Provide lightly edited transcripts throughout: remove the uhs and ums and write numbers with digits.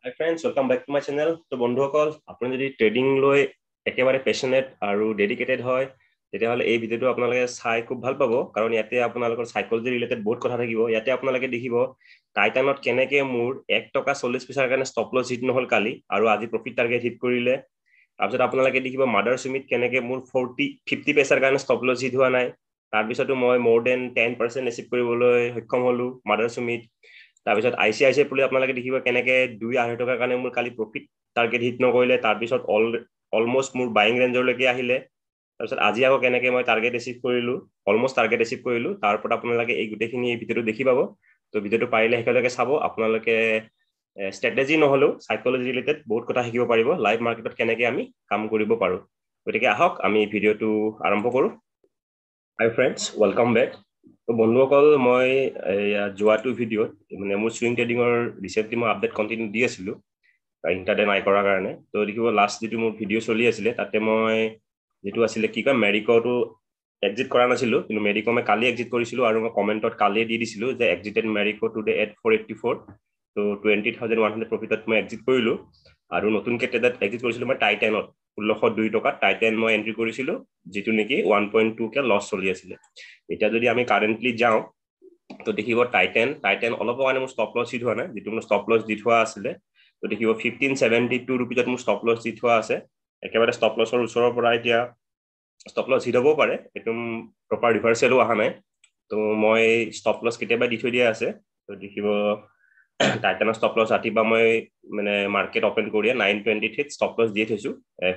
Hi friends, welcome back to my channel. তো বন্ধুসকল, আপুনি যদি ট্ৰেডিং লৈ একেবাৰে পেশনেট আৰু ডেডিকেটেড হয় তেতিয়াহ'লে এই ভিডিঅ'টো আপোনালোকে চাই খুব ভাল পাব কাৰণ ইয়াতে আপোনালোকৰ সাইকোলজি ৰিলেটেড বহুত কথা থাকিব। ইয়াতে আপোনালোকে দেখিব টাইটানত কেনেকৈ মোৰ 1 টকা 40 পইচাৰ কাৰণে ষ্টপ লছ হিট নহল কালি আৰু আজি প্ৰফিট টাৰ্গেট হিট কৰিলে। তাৰপিছত আপোনালোকে দেখিব মাদাৰ সুমিত কেনেকৈ মোৰ 50 পইচাৰ কাৰণে ষ্টপ লছ হিট হোৱা নাই। তাৰপিছতো মই মোৰ দেন 10% ৰিচিভ কৰিবলৈ সক্ষম হলো মাদাৰ সুমিত। তাৰপিছত ICICI পুলি আপোনালোকে দেখিব কেনেকৈ 2.5 টকাৰ কাৰণে মোৰ কালি প্ৰফিট টাৰ্গেট হিট নকৰিলে। তাৰপিছত অলমোষ্ট মোৰ বাইং ৰেঞ্জৰলৈকে আহিলে। তাৰপিছত আজি আকৌ কেনেকৈ মই টাৰ্গেট ৰিচিভ কৰিলো, অলমোষ্ট টাৰ্গেট ৰিচিভ কৰিলো। তাৰ ওপৰত আপোনালোকে এই গোটেইখিনি এই ভিডিঅ'টো দেখি পাব। তো ভিডিঅ'টো পাৰিলে একেলগে চাব। আপোনালোকে ষ্ট্ৰেটেজি নহলেও সাইকোলজি ৰিলেটেড বহুত কথা শিকিব পাৰিব লাইভ মাৰ্কেটত কেনেকৈ আমি কাম কৰিব পাৰো। গতিকে আহক আমি ভিডিঅ'টো আৰম্ভ কৰো। Hi friends, welcome back. তো বন্ধুসকল, মই যোৱাটো ভিডিঅ'ত মানে মোৰ সুইং ট্ৰেডিঙৰ ৰিচেণ্টলি মই আপডেট কণ্টিনিউ দি আছিলোঁ ইণ্টাৰডে নাই কৰাৰ কাৰণে। তো দেখিব লাষ্ট যিটো মোৰ ভিডিঅ' চলি আছিলে তাতে মই যেটো আছিলে কি কয় মেৰিকটো এক্সিট কৰা নাছিলোঁ, কিন্তু মেৰিক মই কালি এক্সিট কৰিছিলোঁ আৰু মই কমেণ্টত কালিয়ে দি দিছিলোঁ যে এক্সিটেড মেৰিক টুডে এট 484। তো 20,100 প্ৰফিটত মই এক্সিট কৰিলোঁ। আৰু নতুনকৈ ট্ৰেডত এক্সিট কৰিছিলোঁ মই টাইটেনত 1602 টকাত টাইটেন মই এণ্ট্ৰি কৰিছিলোঁ, যিটো নেকি 1.2 লছ চলি আছিলে। এতিয়া যদি আমি কাৰেণ্টলি যাওঁ তো দেখিব টাইটেন অলপৰ কাৰণে মোৰ ষ্টপ লছ হিট হোৱা নাই, যিটো মোৰ ষ্টপ লছ দি থোৱা আছিলে। তো দেখিব 1572 ৰুপিজত মোৰ ষ্টপ লছ দি থোৱা আছে। একেবাৰে ষ্টপ লছৰ ওচৰৰ পৰা এতিয়া ষ্টপ লছ হিট হ'বও পাৰে, একদম প্ৰপাৰ ৰিভাৰ্চেলো অহা নাই। তো মই ষ্টপ লছ কেতিয়াবা দি থৈ দিয়া আছে। তো দেখিব টাইটানৰ ষ্টপ লছ ৰাতিপুৱা মই মানে মাৰ্কেট অপেন কৰিয়ে 923 ষ্টপ লছ দি থৈছোঁ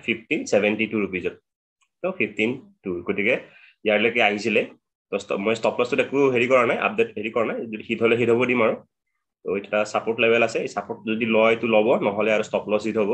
1572 ৰুপিজত। তো 15.2, গতিকে ইয়াৰলৈকে আহিছিলে। তো মই ষ্টপ লছটো একো হেৰি কৰা নাই, আপডেট হেৰি কৰা নাই, যদি হিট হ'লে হিট হ'ব দিম আৰু। তো এটা ছাপোৰ্ট লেভেল আছে, এই ছাপোৰ্ট যদি লয় তো ল'ব, নহ'লে আৰু ষ্টপ লছ হিট হ'ব।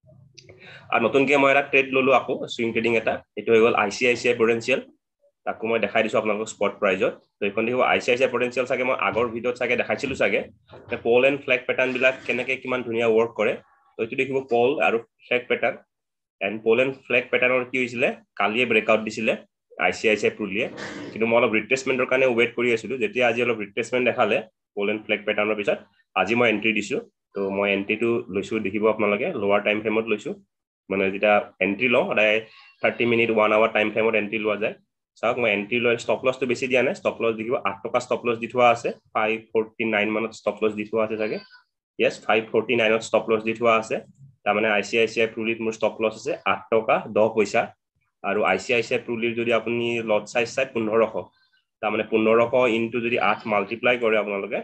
আৰু নতুনকৈ মই এটা ট্ৰেড ল'লো আকৌ সুইং ট্ৰেডিং এটা, এইটো হৈ গ'ল ICICI Prudential। তাকো মই দেখাই দিছোঁ আপোনালোকক স্পট প্ৰাইজত। তো এইখন দেখিব ICICI Prudential চাগে মই আগৰ ভিডিঅ'ত চাগে দেখাইছিলোঁ চাগে পল এণ্ড ফ্লেগ পেটাৰ্ণবিলাক কেনেকৈ কিমান ধুনীয়া ৱৰ্ক কৰে। তো এইটো দেখিব পল আৰু flag pattern. And pole and flag পেটাৰ্ণৰ কি হৈছিলে, কালিয়ে ব্ৰেকআউট দিছিলে ICICI প্ৰুলিয়ে, কিন্তু মই অলপ ৰিট্ৰেচমেণ্টৰ কাৰণে ৱেইট কৰি আছিলোঁ। যেতিয়া আজি অলপ ৰিট্ৰেচমেণ্ট দেখালে পল এণ্ড ফ্লেগ পেটাৰ্ণৰ পিছত আজি মই এণ্ট্ৰি দিছোঁ। তো মই এণ্ট্ৰিটো লৈছোঁ, দেখিব আপোনালোকে লোৱাৰ টাইম ফ্ৰেমত লৈছোঁ। মানে যেতিয়া এণ্ট্ৰি লওঁ সদায় 30 মিনিট 1 আৱাৰ টাইম ফ্ৰেমত এণ্ট্ৰি লোৱা যায়। চাওক মই এণ্ট্ৰি লৈ ষ্টপ লছটো বেছি দিয়া নাই, ষ্টপ লছ দেখিব 8 টকা ষ্টপ লছ দি থোৱা আছে। 549 মানত ষ্টপ লছ দি থোৱা আছে চাগে, য়েছ 549ত ষ্টপ লছ দি থোৱা আছে। তাৰমানে ICICI প্ৰুলিত মোৰ ষ্টপ লছ আছে 8 টকা 10 পইচা। আৰু ICICI প্ৰুলিৰ যদি আপুনি লট চাইজ চাই 1500, তাৰমানে 1500 ইনটু যদি 8 মাল্টিপ্লাই কৰে আপোনালোকে,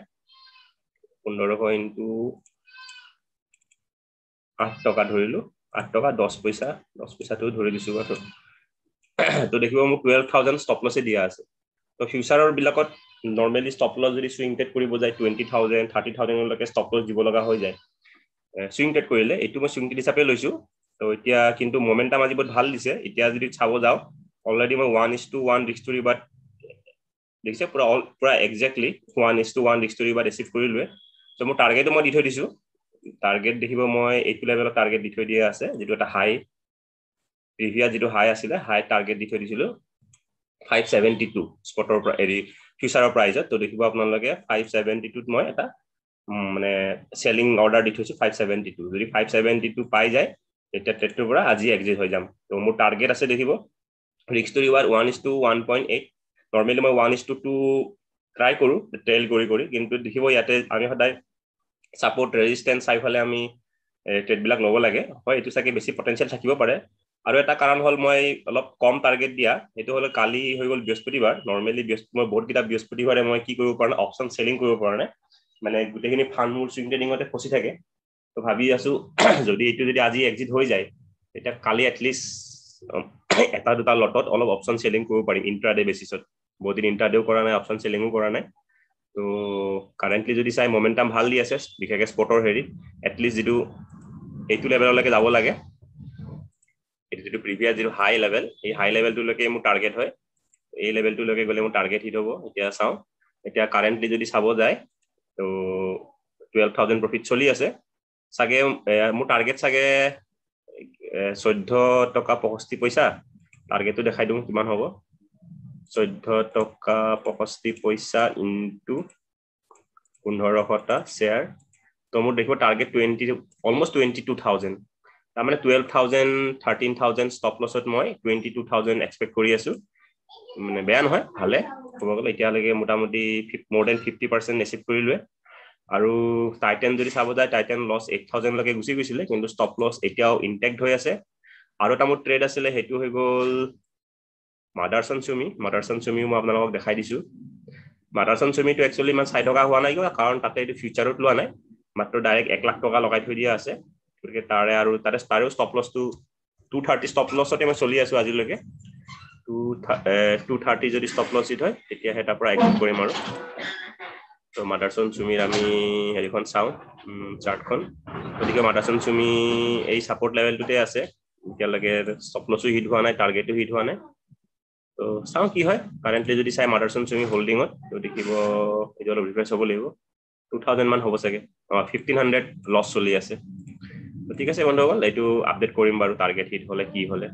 1500 ইনটু 8 টকা ধৰিলোঁ, 8 টকা 10 পইচা, 10 পইচাটো ধৰি দিছোঁ বাৰু। তো দেখিব মোক 12,000 ষ্টপ লছে দিয়া আছে। তো ফিউচাৰৰ বিলাকত নৰ্মেলি ষ্টপ লছ যদি সুইং ট্ৰেড কৰিব যায় 20,000 30,000লৈকে ষ্টপ লছ দিব লগা হৈ যায় সুইং ট্ৰেড কৰিলে। এইটো মই সুইং ট্ৰেড হিচাপে লৈছোঁ। তো এতিয়া কিন্তু মমেণ্টাম আজি বহুত ভাল দিছে। এতিয়া যদি চাব যাওঁ অলৰেডি মই 1:1 ৰিস্ক টু ৰিবাৰ্ট দেখিছে, পুৰা exactly 1:1 risk to reward receive কৰিলোৱে। তো মোৰ টাৰ্গেটো মই দি থৈ দিছোঁ। টাৰ্গেট দেখিব মই এইটো লেভেলত টাৰ্গেট দি থৈ দিয়া আছে, যিটো এটা হাই প্ৰিভিয়াছ যিটো হাই আছিলে, হাই টাৰ্গেট দি থৈ দিছিলোঁ 572 স্পটৰ পৰা হেৰি ফিউচাৰৰ প্ৰাইজত। তো দেখিব আপোনালোকে 572ত মই এটা মানে চেলিং অৰ্ডাৰ দি থৈছোঁ 572। যদি 572 পাই যায় তেতিয়া ট্ৰেডটোৰ পৰা আজি এক্সিট হৈ যাম। তো মোৰ টাৰ্গেট আছে দেখিব ৰিস্ক টু ৰিৱাৰ্ড 1:1.8। নৰ্মেলি মই 1:2 ট্ৰাই কৰোঁ ট্ৰেইল কৰি, কিন্তু দেখিব ইয়াতে আমি সদায় ছাপোৰ্ট ৰেজিষ্টেঞ্চ চাই ফালে আমি ট্ৰেডবিলাক ল'ব লাগে। হয়, এইটো চাগে বেছি পটেঞ্চিয়েল থাকিব পাৰে। আৰু এটা কাৰণ হ'ল মই অলপ কম টাৰ্গেট দিয়া, সেইটো হ'লে কালি হৈ গ'ল বৃহস্পতিবাৰ। নৰ্মেলি মই বহুতকেইটা বৃহস্পতিবাৰে মই কি কৰিব পৰা নাই, অপশ্যন চেলিং কৰিব পৰা নাই, মানে গোটেইখিনি ফাণ্ড মোৰ সুইং ট্ৰেডিঙতে ফচি থাকে। তো ভাবি আছোঁ যদি এইটো যদি আজি এক্সিট হৈ যায় তেতিয়া কালি এটলিষ্ট এটা দুটা লটত অলপ অপশ্যন চেলিং কৰিব পাৰিম ইণ্ট্ৰাডে বেচিছত। বহুত দিন ইণ্ট্ৰাডেও কৰা নাই, অপশ্যন চেলিঙো কৰা নাই। তো কাৰেণ্টলি যদি চাই মমেণ্টাম ভাল দি আছে, বিশেষকৈ স্পটৰ হেৰিত এটলিষ্ট যিটো এইটো লেভেললৈকে যাব লাগে, এইটো যিটো প্ৰিভিয়াছ যিটো হাই লেভেল, এই হাই লেভেলটোলৈকে মোৰ টাৰ্গেট হয়। এই লেভেলটোলৈকে গ'লে মোৰ টাৰ্গেট হিট হ'ব। এতিয়া চাওঁ, এতিয়া কাৰেণ্টলি যদি চাব যায় তো 12,000 প্ৰফিট চলি আছে চাগে। মোৰ টাৰ্গেট চাগে 14 টকা 65 পইচা। টাৰ্গেটটো দেখাই দিওঁ কিমান হ'ব, 14 টকা 65 পইচা ইনটু 1500টা শ্বেয়াৰ। তো মোৰ দেখিব টাৰ্গেট 20 অলমোষ্ট 22000 তাৰমানে 12000 13000 ষ্টপ লছত মই 22000 এক্সপেক্ট কৰি আছো মানে বেয়া নহয় ভালে ক'ব গ'লে এতিয়ালৈকে মোটামুটি মোৰ দেন 50% এচিভ কৰিলোৱে আৰু টাইটান যদি চাব যায় টাইটান লছ 8000 লৈকে গুচি গৈছিলে কিন্তু ষ্টপ লছ এতিয়াও ইনটেক্ট হৈ আছে আৰু এটা মোৰ ট্ৰেড আছিলে হেতু হৈ গ'ল মাদাৰসন চুমি মই আপোনালোকক দেখাই দিছো মাদাৰসন চুমিটো একচুয়ালি ইমান চাই থকা হোৱা নাই কাৰণ তাতে এইটো ফিউচাৰত লোৱা নাই মাত্ৰ ডাইৰেক্ট 1 লাখ টকা লগাই থৈ দিয়া আছে গতিকে তাৰে ষ্টপ লছটো 230 ষ্টপ লছতে মই চলি আছো আজিলৈকে 230 যদি ষ্টপ লছ হিট হয় তেতিয়া হেটাৰ পৰা এক্সিট কৰিম আৰু তো মাদাৰসন চুমিৰ আমি হেৰিখন চাওঁ চাৰ্টখন গতিকে মাদাৰসন চুমি এই সাপোৰ্ট লেভেলটোতে আছে এতিয়ালৈকে ষ্টপ লছও হিট হোৱা নাই টাৰ্গেটো হিট হোৱা নাই তো চাওঁ কি হয় কাৰেন্টলি যদি চাই মাদাৰসন চুমি হোল্ডিংত তো দেখিব এইটো অলপ ৰিফ্ৰেছ হ'ব লাগিব 2000 মান হ'ব চাগে 1500 লছ চলি আছে তো ঠিক আছে বন্ধুসকল এইটো আপডেট কৰিম বাৰু টাৰ্গেট হিট হলে কি হলে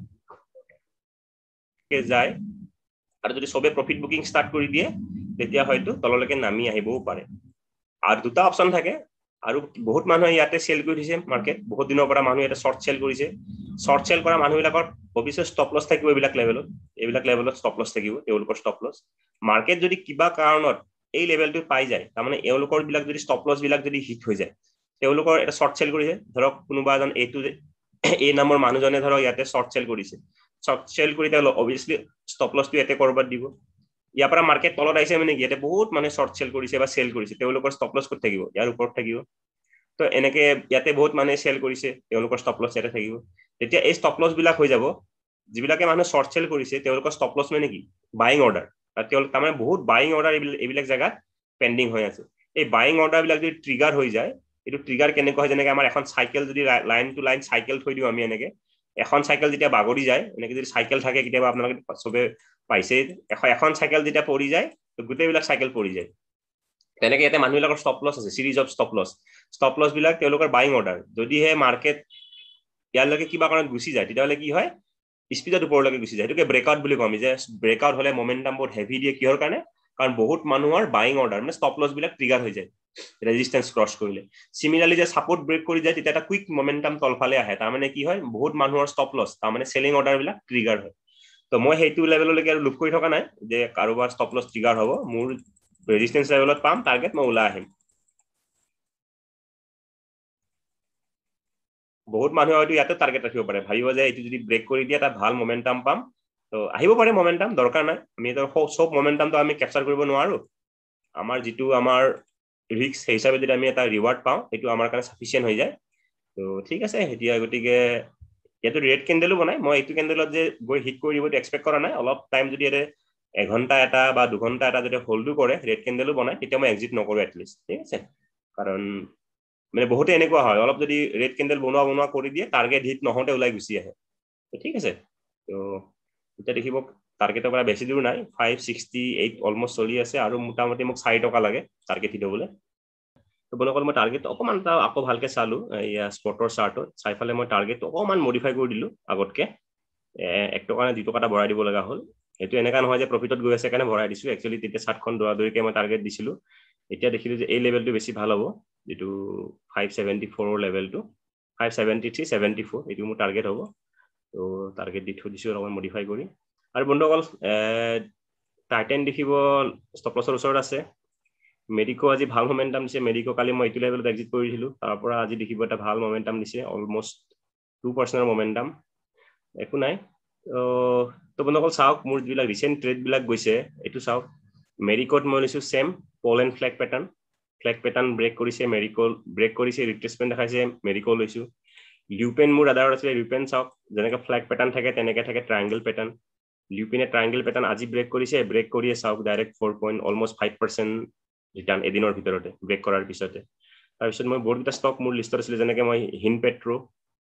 কে যায় আৰু যদি সবে প্ৰফিট বুকিং ষ্টাৰ্ট কৰি দিয়ে তেতিয়া হয়তো তললৈকে নামি আহিবও পাৰে আৰু দুটা অপচন থাকে আৰু বহুত মানুহে ইয়াতে সেল কৰি দিছে মাৰ্কেট বহুত দিনৰ পৰা মানুহে এটা শৰ্ট সেল কৰিছে শৰ্ট সেল কৰা মানুহবিলাকৰ অফিসে ষ্টপ লছ থাকিব এইবিলাক লেভেলত ষ্টপ লছ থাকিব তেওঁলোকৰ ষ্টপ লছ মাৰ্কেট যদি কিবা কাৰণত এই লেভেলটো পাই যায় তাৰমানে এওঁলোকৰ বিলাক যদি ষ্টপ লছ বিলাক যদি হিট হৈ যায় তেওঁলোকৰ এটা শৰ্ট সেল কৰিছে ধৰক কোনোবা এজন এইটো এই নামৰ মানুহজনে ধৰক ইয়াতে শৰ্ট সেল কৰিছে শৰ্ট সেল কৰি তেওঁ অবভিয়াসলি ষ্টপ লছটো এতে কৰবাত দিব ইয়াৰ পৰা মাৰ্কেট তলত আহিছে মানে কি ইয়াতে বহুত মানে শৰ্ট সেল কৰিছে বা সেল কৰিছে তেওঁলোকৰ ষ্টপ লছ ক'ত থাকিব ইয়াৰ ওপৰত থাকিব তো এনেকে ইয়াতে বহুত মানে সেল কৰিছে তেওঁলোকৰ ষ্টপ লছ ইয়াতে থাকিব তেতিয়া এই ষ্টপ লছ বিলাক হৈ যাব যিবিলাকে মানুহ শৰ্ট সেল কৰিছে তেওঁলোকৰ ষ্টপ লছ মানে কি বাইং অৰ্ডাৰ তাৰমানে বহুত বাইং অৰ্ডাৰ এইবিলাক জায়গাত পেন্ডিং হৈ আছে এই বাইং অৰ্ডাৰ বিলাক যদি ট্ৰিগাৰ হৈ যায় এইটো ট্ৰিগাৰ কেনেকৈ হয় যেনেকৈ আমাৰ এখন সাইকেল যদি লাইন টু লাইন সাইকেল থৈ দিও আমি এনেকে এখন সাইকেল যেতিয়া বাগৰি যায় এনেকে যদি সাইকেল থাকে কেতিয়াবা আপোনালোকে সবে পাইছে এখন সাইকেল যেতিয়া পৰি যায় তো গোটেইবিলাক সাইকেল পৰি যায় তেনেকে ইয়াতে মানুহবিলাকৰ ষ্টপ লছ আছে সিৰিজ অফ ষ্টপ লছ বিলাক তেওঁলোকৰ বাইং অৰ্ডাৰ যদিহে মাৰ্কেট ইয়ালৈকে কিবা কাৰণত গুচি যায় তেতিয়াহ'লে কি হয় স্পীডত ওপৰলৈকে গুচি যায় এটোকে ব্ৰেকআউট বুলি কম যে ব্ৰেকআউট হলে মোমেন্টাম বহুত হেভি দিয়ে কিহৰ কাৰণে কাৰণ বহুত মানুহৰ বাইং অৰ্ডাৰ মানে ষ্টপ লছ বিলাক ট্ৰিগাৰ হৈ যায় ৰেজিস্ট্যান্স ক্ৰছ কৰিলে সিমিলাৰলি যে সাপোৰ্ট ব্ৰেক কৰি যায় তেতিয়া এটা কুইক মোমেন্টাম তলফালে আহে তাৰ মানে কি হয় বহুত মানুহৰ ষ্টপ লছ তাৰ মানে সেলিং অৰ্ডাৰ বিলাক ট্ৰিগাৰ হয় তো মই হেতু লেভেললৈকে আৰু লুক কৰি থকা নাই যে কাৰোবাৰ ষ্টপ লছ ট্ৰিগাৰ হ'ব মোৰ ৰেজিস্ট্যান্স লেভেলত পাম টাৰ্গেট মই ওলাই আহিম বহুত মানুহে হয়তো ইয়াতে টাৰ্গেট ৰাখিব পাৰে ভাবিব যে এইটো যদি ব্ৰেক কৰি দিয়ে এটা ভাল মোমেন্টাম পাম তো আহিব পাৰে মোমেন্টাম দৰকাৰ নাই আমি তো সব মোমেন্টামটো আমি ক্যাপচাৰ কৰিব নোৱাৰো আমাৰ যেটো আমাৰ ৰিস্ক হিচাপে যদি আমি এটা ৰিৱাৰ্ড পাওঁ এটো আমাৰ কাৰণে সাফিচিয়েন্ট হৈ যায় তো ঠিক আছে এতিয়া গতিকে ইয়াতো ৰেড ক্যান্ডেলো বনাই মই এইটো ক্যান্ডেলত যে গৈ হিট কৰি দিব এক্সপেক্ট কৰা নাই অলপ টাইম যদি এৰে 1 ঘন্টা এটা বা 2 ঘন্টা এটা যদি হোল্ডও কৰে ৰেড ক্যান্ডেলো বনাই তেতিয়া মই এক্সিট নকৰো এটলিষ্ট ঠিক আছে কাৰণ মানে বহুতে এনেকুৱা হয় অলপ যদি ৰেড ক্যান্ডেল বনোৱা কৰি দিয়ে টাৰ্গেট হিট নহওঁতে ওলাই গুচি আহে ঠিক আছে তো এটা দেখিব টাৰ্গেটৰ পৰা বেছি দূৰ নাই 568 অলমোস্ট চলি আছে আৰু মোটামুটি মোক 4 টকা লাগে টাৰ্গেট হিট হ'বলৈ তো বলকল মই টাৰ্গেট অকমান আকৌ ভালকে চালো ইয়া স্পটৰ চাৰ্টত চাইফালে মই টাৰ্গেট অকমান মডিফাই কৰি দিলো আগতকে 1 টকা নে 2 টকা এটা বঢ়াই দিব লগা হ'ল এটো এনেকা নহয় যে প্ৰফিটত গৈ আছে কাৰণে বঢ়াই দিছো একচুয়ালি তেতিয়া চাৰ্টখন দৰাদৰিকে মই টাৰ্গেট দিছিলো এতিয়া দেখিলো যে এই লেভেলটো বেছি ভাল হ'ব যেটো 574 লেভেলটো 573 74 এটো মোৰ টাৰ্গেট হ'ব তো টাৰ্গেট দি থৈ দিছো অলপমান মডিফাই কৰি আৰু বন্ধুসকল টাইটান দেখিব ষ্টপ লছৰ ওচৰত আছে মেডিকো আজি ভাল মোমেন্টাম দিছে মেডিকো কালি মই এইটো লেভেলত এক্সিট কৰিছিলো তাৰ পৰা আজি দেখিব এটা ভাল মোমেন্টাম দিছে অলমোস্ট 2% মোমেন্টাম একো নাই তো বন্ধুসকল চাওক মোৰ যিবিলাক ৰিসেন্ট ট্ৰেড বিলাক গৈছে এটো চাওক মেডিকোত মই লৈছো same pole and flag pattern break কৰিছে মেডিকো ব্ৰেক কৰিছে ৰিট্ৰেসমেন্ট দেখাইছে মেডিকো লৈছো লিউপেন মোৰ আদাৰ আছে লিউপেন চাওক যেনেকৈ ফ্ল্যাগ প্যাটাৰ্ন থাকে তেনেকৈ থাকে ট্ৰায়াঙ্গেল প্যাটাৰ্ন লিউপেনে ট্ৰায়াঙ্গেল প্যাটাৰ্ন আজি ব্ৰেক কৰিয়ে চাওক ডাইৰেক্ট 4 অলমোস্ট 5% ৰিটাৰ্ণ এদিনৰ ভিতৰতে ব্ৰেক কৰাৰ পিছতে তাৰপিছত মই বহুতটা ষ্টক মোৰ লিষ্টত আছিল যেনেকৈ মই হিন পেট্ৰো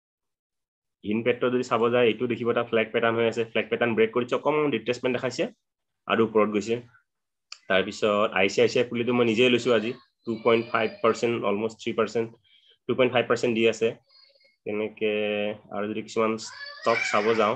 যদি চাব যায় এটো দেখিব এটা ফ্ল্যাগ প্যাটাৰ্ন হৈ আছে ফ্ল্যাগ প্যাটাৰ্ন ব্ৰেক কৰিছে অকমান ৰিট্ৰেসমেন্ট দেখাইছে আৰু ওপৰত গৈছে তাৰপিছত আইচিআইচিআই পুলিটো মই নিজে লৈছো আজি 2.5% অলমোস্ট 3% 2.5% দি আছে তেনেকে আৰু যদি কিছুমান ষ্টক চাব যাওঁ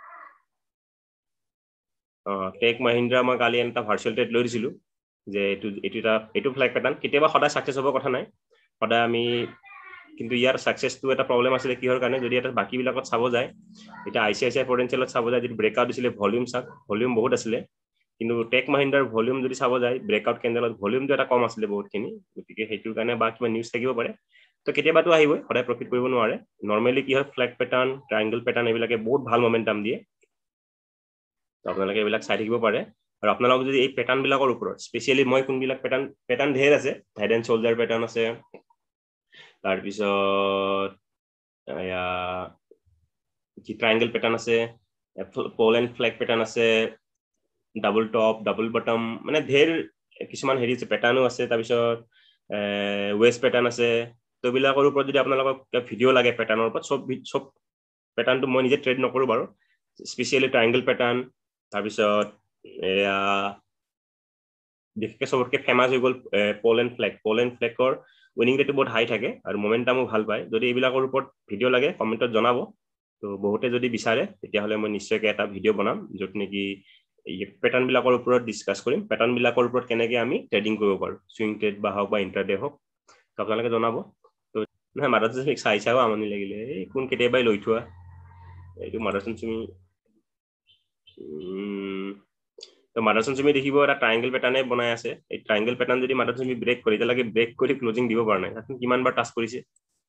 টেক মহিন্দ্ৰা মই কালি এটা ভাৰ্চুৱেল ট্ৰেড লৈ দিছিলো যে এটো ফ্ল্যাগ প্যাটাৰ্ন কেতিয়াবা সদায় সাকসেস হ'ব কথা নাই সদায় আমি কিন্তু ইয়াৰ সাকসেসটো এটা প্ৰবলেম আছিল কিহৰ কাৰণে যদি এটা বাকি বিলাকত চাব যায় এটা আইসিআইসিআই পটেনশিয়েলত চাব যায় যদি ব্ৰেকআউট দিছিলে ভলিউম চাক ভলিউম বহুত আছিল কিন্তু টেক মহিন্দ্ৰাৰ ভলিউম যদি চাব যায় ব্ৰেকআউট কেন্ডেলত ভলিউমটো এটা কম আছিল বহুতখিনি গতিকে হেতুৰ কাৰণে বা কিবা নিউজ থাকিব পাৰে তো কেতিয়াবাটো আহিব সদায় প্ৰফিট কৰিব নোৱাৰে নৰমালি কি হয় ফ্ল্যাগ প্যাটাৰ্ন ট্ৰায়াঙ্গল প্যাটাৰ্ন এইবিলাকে বহুত ভাল মোমেন্টাম দিয়ে তো আপোনালোকে এইবিলাক চাই থাকিব পাৰে আৰু আপোনালোক যদি এই প্যাটাৰ্ন বিলাকৰ ওপৰত স্পেশালি মই কোনবিলাক প্যাটাৰ্ন ঢেৰ আছে হেড এন্ড শোল্ডাৰ প্যাটাৰ্ন আছে তাৰ পিছত या কি ট্ৰায়াঙ্গল প্যাটাৰ্ন আছে পল এন্ড ফ্ল্যাগ প্যাটাৰ্ন আছে ডাবল টপ ডাবল বটম মানে ঢেৰ কিছুমান হেৰি আছে প্যাটাৰ্নো আছে তাৰ পিছত ওয়েস্ট প্যাটাৰ্ন আছে তো বিলাকৰ ওপৰত যদি আপোনালোকক ভিডিও লাগে প্যাটাৰ্নৰ ওপৰত সব প্যাটাৰ্নটো মই নিজে ট্ৰেড নকৰো বাৰু স্পেশালি ট্ৰায়াঙ্গল প্যাটাৰ্ন তাৰ পিছত এয়া বিশেষকৈ সবতকৈ ফেমাস হৈ গ'ল পল এন্ড ফ্ল্যাগৰ উইনিং ৰেটটো বহুত হাই থাকে আৰু মোমেন্টামো ভাল পায় যদি এইবিলাকৰ ওপৰত ভিডিও লাগে কমেন্টত জনাব তো বহুতে যদি বিচাৰে তেতিয়াহলে মই নিশ্চয়কৈ এটা ভিডিও বনাম য'ত নেকি এই প্যাটাৰ্ন বিলাকৰ ওপৰত ডিসকাস কৰিম প্যাটাৰ্ন বিলাকৰ ওপৰত কেনেকৈ আমি ট্ৰেডিং কৰিব পাৰো সুইং ট্ৰেড বা হওক বা ইন্ট্ৰাডে হওক তো আপোনালোকে জনাব তো নহয় মাদাৰচন চাইও আমনি লাগিলে এই কোন কেতিয়াবাই লৈ থোৱা এইটো মাদাৰচন তুমি তো মাদাৰচন তুমি দেখিব এটা ট্ৰায়াঙ্গল প্যাটাৰ্নে বনাই আছে এই ট্ৰায়াঙ্গল প্যাটাৰ্ন যদি মাদাৰচন তুমি ব্ৰেক কৰি তেতিয়ালৈকে ব্ৰেক কৰি ক্লোজিং দিব পৰা নাই আপুনি কিমানবাৰ টাচ কৰিছে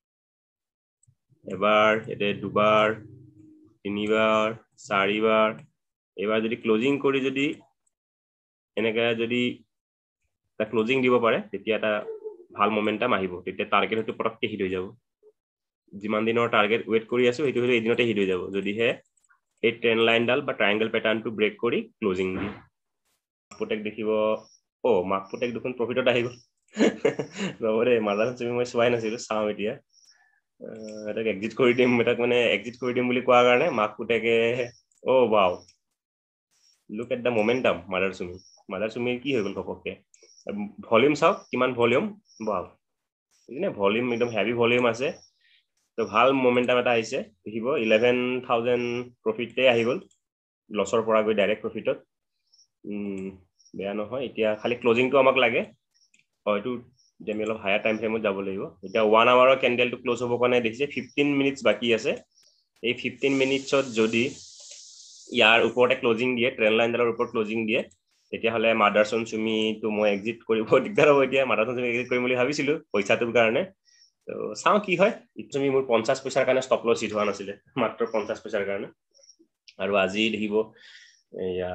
এবাৰ এতে দুবাৰ তিনিবাৰ চাৰিবাৰ এবাৰ যদি ক্লোজিং কৰি যদি এনেকৈ যদি তা ক্লোজিং দিব পাৰে তেতিয়া এটা ভাল মোমেন্টাম আহিব তেতিয়া টাৰ্গেটটো পটককৈ হিট হৈ যাব যিমান দিনৰ টাৰ্গেট ওয়েট কৰি আছো সেইটো হলে এদিনতে হিট হৈ যাব যদিহে এই ট্ৰেন্ড লাইনডাল বা ট্ৰায়াঙ্গল প্যাটাৰ্নটো ব্ৰেক কৰি ক্লোজিং দিয়ে পুটেক দেখিব ও মাক পুটেক দেখোন প্ৰফিটত আহি গ'ল ৰবৰে মাদাৰচন তুমি মই চোৱাই নাছিলো চাওঁ এতিয়া এটাক এক্সিট কৰি দিম এটাক মানে এক্সিট কৰি দিম বুলি কোৱাৰ কাৰণে মাক পুটেকে ও wow look at the momentum মাদাৰচুমিৰ কি হৈ গ'ল ঘপককে ভলিউম চাওক কিমান ভলিউম ওয়াও এনে ভলিউম একদম হেভি ভলিউম আছে তো ভাল মোমেন্টাম এটা আহিছে দেখিব 11000 প্ৰফিটে আহি গ'ল লছৰ পৰা গৈ ডাইৰেক্ট প্ৰফিটত বেয়া নহয় এতিয়া খালি ক্লোজিংটো আমাক লাগে হয়তো আমি অলপ হায়াৰ টাইম ফ্ৰেমত যাব লাগিব এতিয়া 1 আৱাৰৰ কেন্ডেলটো ক্লোজ হ'ব কাৰণে দেখিছে 15 মিনিটছ বাকি আছে এই 15 মিনিটছত যদি ইয়াৰ ওপৰতে ক্লোজিং দিয়ে ট্ৰেন্ড লাইনডালৰ ওপৰত ক্লোজিং দিয়ে তেতিয়াহলে মাদাৰচন চুমিটো মই এক্সিট কৰিব দিগদাৰ হ'ব এতিয়া মাদাৰচন চুমি এক্সিট কৰিম বুলি ভাবিছিলো পইচাটোৰ কাৰণে তো চাওঁ কি হয় তুমি মোৰ 50 পইচাৰ কাৰণে ষ্টপ লছ হিট হোৱা নাছিলে মাত্ৰ 50 পইচাৰ কাৰণে আৰু আজি দেখিব এয়া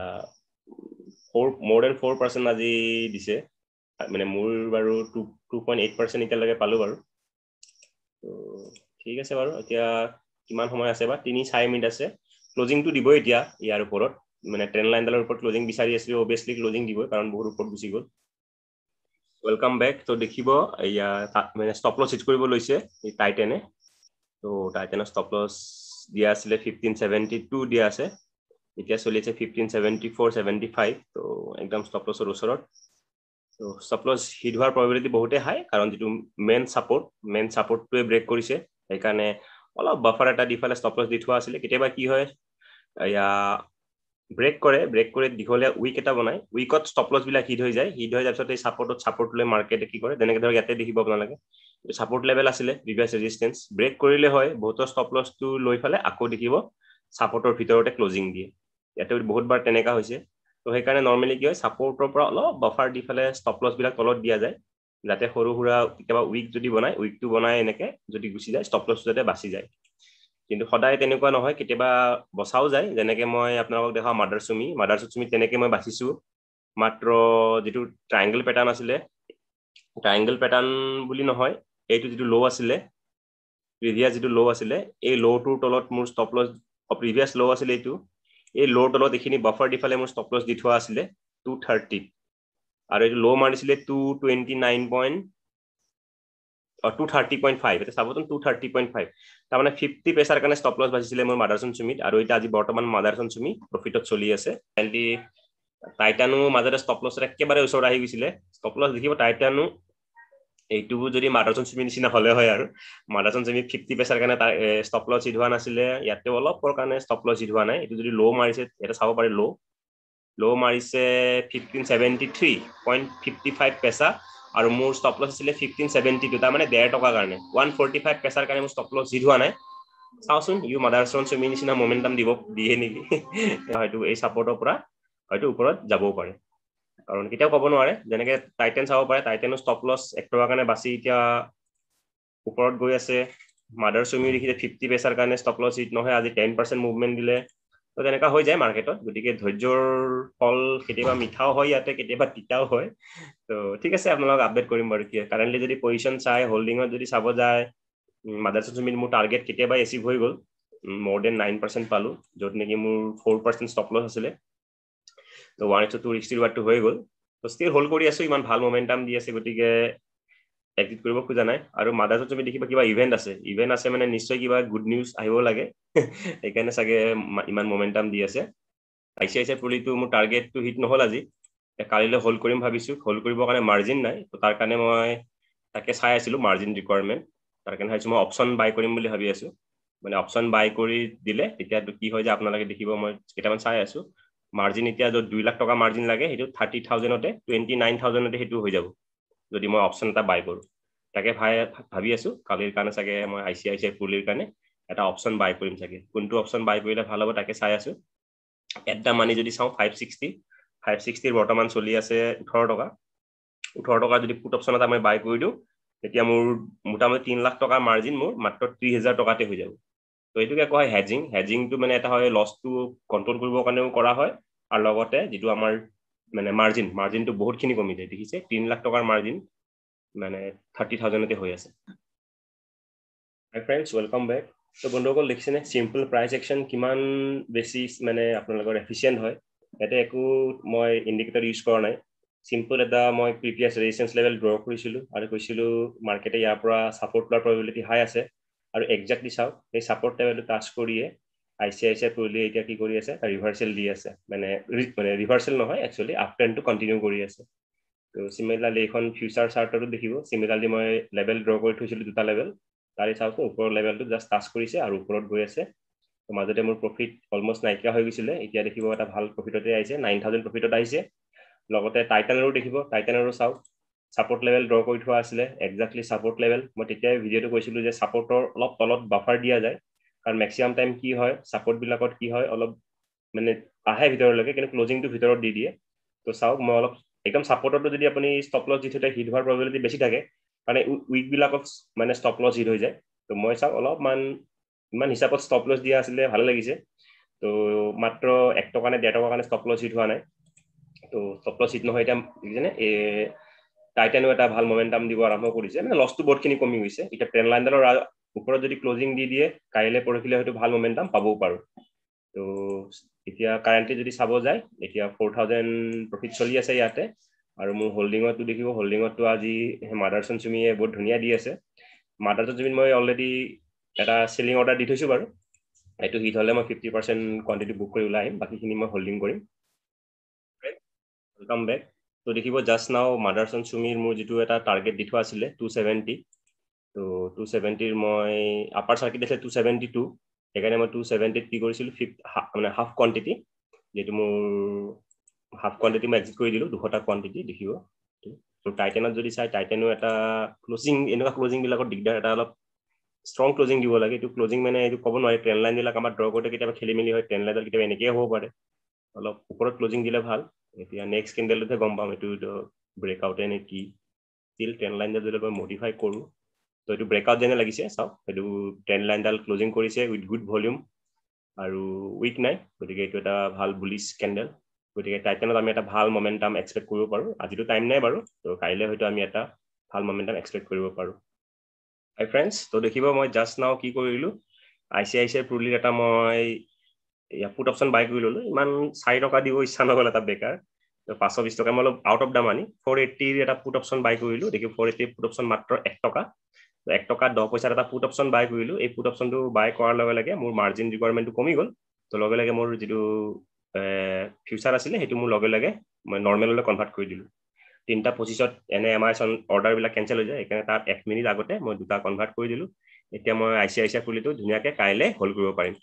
more than 4% আজি দিছে মানে মোৰ বাৰু 2.8% এতিয়ালৈকে পালো বাৰু তো ঠিক আছে বাৰু এতিয়া কিমান সময় আছে বা 3-4 মিনিট আছে ক্লোজিংটো দিব এতিয়া ইয়াৰ ওপৰত মানে ট্ৰেন্ড লাইনডালৰ ওপৰত ক্লোজিং বিচাৰি আছিল অবিয়াসলি ক্লোজিং দিব কাৰণ বহুত ওপৰত গুচি গ'ল ওয়েলকাম বেক তো দেখিব এয়া মানে ষ্টপ লছ হিট কৰিব লৈছে এই টাইটেনে তো টাইটেনৰ ষ্টপ লছ দিয়া আছিলে 1572 দিয়া আছে এতিয়া চলি আছে 1574-75 তো একদম ষ্টপ লছৰ ওচৰত তো ষ্টপ লছ হিট হোৱাৰ প্ৰবাবিলিটি বহুতে হাই কাৰণ যেটো মেইন সাপোৰ্টটোৱে ব্ৰেক কৰিছে সেইকাৰণে অলপ বাফাৰ এটা দি ফালে ষ্টপ লছ দি থোৱা আছিলে কেতিয়াবা কি হয় ইয়া ব্ৰেক কৰে দীঘলীয়া উইক এটা বনাই উইকত ষ্টপ লছ বিলাক হিট হৈ যায় তাৰপিছত এই সাপোৰ্ট লৈ মাৰ্কেটে কি কৰে যেনেকৈ ধৰক ইয়াতে দেখিব আপোনালোকে সাপোৰ্ট লেভেল আছিলে প্ৰিভিয়াছ ৰেজিষ্টেন্স ব্ৰেক কৰিলে হয় বহুত ষ্টপ লছটো লৈ ফালে আকৌ দেখিব সাপোৰ্টৰ ভিতৰতে ক্লোজিং দিয়ে ইয়াতে বহুতবাৰ তেনেকা হৈছে তো সেইকাৰণে নৰমালি কি হয় সাপোৰ্টৰ পৰা অলপ বাফাৰ দি ফালে ষ্টপ লছ বিলাক তলত দিয়া যায় যাতে সৰু সুৰা কেতিয়াবা উইক যদি বনাই উইকটো বনাই এনেকে যদি গুচি যায় ষ্টপ লছ যাতে বাচি যায় কিন্তু সদায় তেনেকুৱা নহয় কেতিয়াবা বচাও যায় যেনেকৈ মই আপোনালোকক দেখাও মাদাৰচুমি তেনেকৈ মই বাচিছো মাত্ৰ যেটো ট্ৰায়াঙ্গল প্যাটাৰ্ন আছিলে ট্ৰায়াঙ্গল প্যাটাৰ্ন বুলি নহয় এইটো যেটো লো আছিলে প্ৰিভিয়াছ যেটো লো আছিলে এই লোটোৰ তলত মোৰ ষ্টপ লছ প্ৰিভিয়াছ লো আছিলে এইটো এই লোৰ তলত এখিনি বাফাৰ দি ফালে মোৰ ষ্টপ লছ দি থোৱা আছিলে 230 আৰু এই লো মাৰিছিলে 230.5 এটা চাবচোন 230.5 তাৰ মানে 50 পইচাৰ কাৰণে ষ্টপ লছ বাজিছিলে মোৰ মাদাৰচন চুমিত আৰু এটা আজি বৰ্তমান মাদাৰচন চুমি প্ৰফিটত চলি আছে টাইটানো মাজতে ষ্টপ লছ একেবাৰে ওচৰত আহি গৈছিলে ষ্টপ লছ দেখিব টাইটানো এইটো যদি মাদাৰচন চুমি নিচিনা হলে হয় আৰু মাদাৰচন চুমি 50 পইচাৰ কাৰণে ষ্টপ লছ হিট হোৱা নাছিলে ইয়াতে অলপ পৰ কাৰণে ষ্টপ লছ হিট হোৱা নাই এইটো যদি লো মাৰিছে এটা চাব পাৰে লো মাৰিছে 1573.55 পইচা আৰু মোৰ ষ্টপ লছ আছিলে 1572 তাৰ মানে 1.5 টকাৰ কাৰণে 145 পেছাৰ কাৰণে মোৰ ষ্টপ লছ হিট হোৱা নাই চাওচোন ইউ মাদাৰছন চুমি নিচিনা মোমেন্টাম দিয়ে নেকি হয়তো এই সাপোৰ্টৰ পৰা হয়তো ওপৰত যাবও পাৰে কাৰণ কেতিয়াও ক'ব নোৱাৰে যেনেকে টাইটান চাব পাৰে টাইটানৰ ষ্টপ লছ 1 টকাৰ কাৰণে বাছি এতিয়া ওপৰত গৈ আছে মাদাৰ চুমি দেখিছে 50 পেছাৰ কাৰণে ষ্টপ লছ হিট নহয় আজি 10% মুভমেন্ট দিলে তো তেনেকা হৈ যায় মাৰ্কেটত গতিকে ধৈৰ্যৰ ফল কেতিয়াবা মিঠাও হয় ইয়াতে কেতিয়াবা তিতাও হয় তো ঠিক আছে আপোনালোক আপডেট কৰিম বাৰু কি কাৰেন্টলি যদি পজিশন চাই হোল্ডিংত যদি চাব যায় মাদাৰছন চুমিত মোৰ টাৰ্গেট কেতিয়াবা এচিভ হৈ গ'ল more than 9% পালো যত নেকি মোৰ 4% ষ্টপ লছ আছিলে তো 1/2 ৰিস্ক ৰিৱাৰ্ডটো হৈ গ'ল তো ষ্টিল হোল্ড কৰি আছো ইমান ভাল মোমেন্টাম দি আছে গতিকে এক্সিট কৰিব খোজা নাই আৰু মাদাৰছন চুমি দেখিবা কিবা ইভেন্ট আছে মানে নিশ্চয় কিবা গুড নিউজ আহিব লাগে এইকাৰণে চাগে ইমান মোমেন্টাম দি আছে আইচিআইচিআই পুলিটো মোৰ টাৰ্গেটটো হিট নহল আজি কালিলৈ হোল্ড কৰিম ভাবিছো হোল্ড কৰিবৰ কাৰণে মাৰ্জিন নাই তো তাৰ কাৰণে মই তাকে চাই আছিলো মাৰ্জিন ৰিকুৱাৰমেন্ট তাৰ কাৰণে ভাবিছো মই অপচন বাই কৰিম বুলি ভাবি আছো মানে অপচন বাই কৰি দিলে তেতিয়া কি হয় যে আপোনালোকে দেখিব মই কেইটামান চাই আছো মাৰ্জিন এতিয়া যত 2 লাখ টকা মাৰ্জিন লাগে সেইটো 30,000তে 29,000তে সেইটো হৈ যাব যদি মই অপচন এটা বাই কৰো তাকে ভাবি আছো কালিৰ কাৰণে চাগে মই আইচিআইচিআই পুলিৰ কাৰণে এটা অপচন বাই কৰিম চাগে কোনটো অপচন বাই কৰিলে ভাল হ'ব তাকে চাই আছো এটা মানি যদি চাও 560 বৰ্তমান চলি আছে 18 টকা যদি পুট অপচন এটা মই বাই কৰি দিও তেতিয়া মোৰ মোটামুটি 3 লাখ টকা মাৰ্জিন মোৰ মাত্ৰ 30,000 টকাতে হৈ যাব তো এইটোকে কোৱা হয় হেজিংটো মানে এটা হয় লছটো কন্ট্ৰোল কৰিবৰ কাৰণেও কৰা হয় আৰু লগতে যেটো আমাৰ মানে মাৰ্জিনটো বহুতখিনি কমি যায় দেখিছে 3 লাখ টকাৰ মাৰ্জিন মানে 30,000তে হৈ আছে হাই ফ্ৰেণ্ডছ ওয়েলকাম বেক তো বন্ধুসকল দেখিছেনে সিম্পল প্ৰাইস একচন কিমান বেছি মানে আপোনালোকৰ এফিচিয়েন্ট হয় এটা একো মই ইন্ডিকেটৰ ইউজ কৰা নাই সিম্পল এটা মই প্ৰিভিয়াস ৰেজিস্ট্যান্স লেভেল ড্ৰ কৰিছিলো আৰু কৈছিলো মাৰ্কেটে ইয়াৰ পৰা সাপোৰ্ট লোৱাৰ প্ৰবাবিলিটি হাই আছে আৰু এক্স্যাক্টলি চাও এই সাপোৰ্ট লেভেলটো টাচ কৰিয়ে আইচিআইচিআই পুলি এতিয়া কি কৰি আছে ৰিভাৰ্সেল দি আছে মানে ৰিভাৰ্সেল নহয় একচুয়ালি আপ ট্ৰেন্ডটো কন্টিনিউ কৰি আছে তো সিমিলাৰলি এখন ফিউচাৰ চাৰ্টটো দেখিব সিমিলাৰলি মই লেভেল ড্ৰ কৰি থৈছিলো দুটা লেভেল তাৰে চাওক ওপৰৰ লেভেলটো জাস্ট টাচ কৰিছে আৰু ওপৰত গৈ আছে তো মাজতে মোৰ প্ৰফিট অলমোস্ট নাইকিয়া হৈ গৈছিলে এতিয়া দেখিব এটা ভাল প্ৰফিটতে আহিছে 9,000 প্ৰফিটত আহিছে লগতে টাইটানৰো দেখিব টাইটানৰো চাওক সাপোর্ট লেভেল ড্ৰ কৰি থোৱা আছিলে এক্স্যাক্টলি সাপোর্ট লেভেল মই তেতিয়া ভিডিওটো কৈছিলো যে সাপোর্টৰ অলপ তলত বাফাৰ দিয়া যায় কাৰণ ম্যাক্সিমাম টাইম কি হয় সাপোর্ট বিলাকত কি হয় অলপ মানে আহে ভিতৰলৈকে কিন্তু ক্লোজিংটো ভিতৰত দি দিয়ে তো চাওক মই অলপ একদম সাপোর্টটো যদি আপুনি ষ্টপ লছ দি থতে হিট হোৱাৰ প্ৰবাবিলিটি বেছি থাকে মানে উইক বিলাকত মানে ষ্টপ লছ হিট হৈ যায় তো মই চাওক অলপমান ইমান হিচাপত ষ্টপ লছ দিয়া আছিলে ভালে লাগিছে তো মাত্ৰ 1 টকা নে 1.5 টকা কাৰণে ষ্টপ লছ হিট হোৱা নাই তো ষ্টপ লছ হিট নহয় এটা বুজিছেনে টাইটানো এটা ভাল মোমেন্টাম দিব আৰম্ভ কৰিছে মানে লছটো বহুতখিনি কমি গৈছে এটা ট্ৰেন্ড লাইনডালৰ ওপৰত যদি ক্লোজিং দি দিয়ে কাইলে পৰখিলে হয়তো ভাল মোমেন্টাম পাবও পাৰো তো এতিয়া কাৰেন্টলি যদি চাব যায় এতিয়া 4,000 প্ৰফিট চলি আছে ইয়াতে আৰু মোৰ হোল্ডিংটো দেখিব হোল্ডিংটো আজি মাদাৰছন চুমিয়ে বহুত ধুনিয়া দি আছে মাদাৰছন চুমি মই অলৰেডি এটা সেলিং অৰ্ডাৰ দি থৈছো বাৰু এটো হিট হলে মই 50% কোয়ান্টিটি বুক কৰি উলাই আহিম বাকিখিনি মই হোল্ডিং কৰিম ওয়েলকাম বেক তো দেখিব জাস্ট নাও মাদাৰছন চুমিৰ মোৰ যেটো এটা টাৰ্গেট দি থোৱা আছিলে 270 তো 270 ৰ মই আপাৰ সাৰ্কিট আছে 272 এখানে মই 270 কি কৰিছিল মানে হাফ কোয়ান্টিটি যেটো মোৰ হাফ কোয়ান্টিটি মই এক্সিট কৰি দিলো 200 টা কোয়ান্টিটি দেখিব তো টাইটানত যদি চাই টাইটানো এটা ক্লোজিং এনেকা ক্লোজিং বিলাকৰ দিগদাৰ এটা অলপ স্ট্ৰং ক্লোজিং দিব লাগে এটো ক্লোজিং মানে এটো ক'ব নোৱাৰি ট্ৰেন্ড লাইন বিলাক আমাৰ ড্ৰ কৰোতে কেতিয়াবা খেলিমেলি হয় ট্ৰেন্ড লাইন কেতিয়াবা এনেকৈ হ'ব পাৰে অলপ ওপৰত ক্লোজিং দিলে ভাল এতিয়া নেক্সট ক্যান্ডেলতে গম পাম এটো ব্ৰেকআউট নে কি ষ্টিল ট্ৰেন্ড লাইন যদি মই মডিফাই কৰো তো এটো ব্ৰেকআউট যেনে লাগিছে চাও এটো ট্ৰেন্ড লাইনডাল ক্লোজিং কৰিছে উইথ গুড ভলিউম আৰু উইক নাই গতিকে এটো এটা ভাল বুলিশ ক্যান্ডেল গতিকে টাইটানত আমি এটা ভাল মোমেন্টাম এক্সপেক্ট কৰিব পাৰো আজিটো টাইম নাই বাৰু তো কাইলে হয়তো আমি এটা ভাল মোমেন্টাম এক্সপেক্ট কৰিব পাৰো হাই ফ্ৰেণ্ডছ তো দেখিব মই জাস্ট নাও কি কৰিলো আইচিআইচিআই পুলিৰ এটা মই ইয়া পুট অপশন বাই কৰি ললো ইমান 4 টকা দিব ইচ্ছা নগল এটা বেকাৰ তো 520 টকা মই অলপ আউট অফ দা মানি 480 এটা পুট অপশন বাই কৰিলো দেখি 480 পুট অপশন মাত্ৰ 1 টকা তো 1 টকা 10 পইচাৰ এটা পুট অপশন বাই কৰিলো এই পুট অপশনটো বাই কৰাৰ লগে লগে মোৰ মাৰ্জিন ৰিকুৱাৰমেন্টটো কমি গল তো লগে লগে মোৰ যেটো ফিউচাৰ আছিলে হেতু মোৰ লগে লগে মই নরমাললৈ কনভার্ট কৰি দিলো তিনটা পজিশনত এনে এমআইএস অৰ্ডাৰ বিলাক কেনসেল হৈ যায় এখানে তাত 1 মিনিট আগতে মই দুটা কনভার্ট কৰি দিলো এতিয়া মই আইচিআইচিআই পুলিটো ধুনিয়াকে কাইলে হোল্ড কৰিব পাৰিম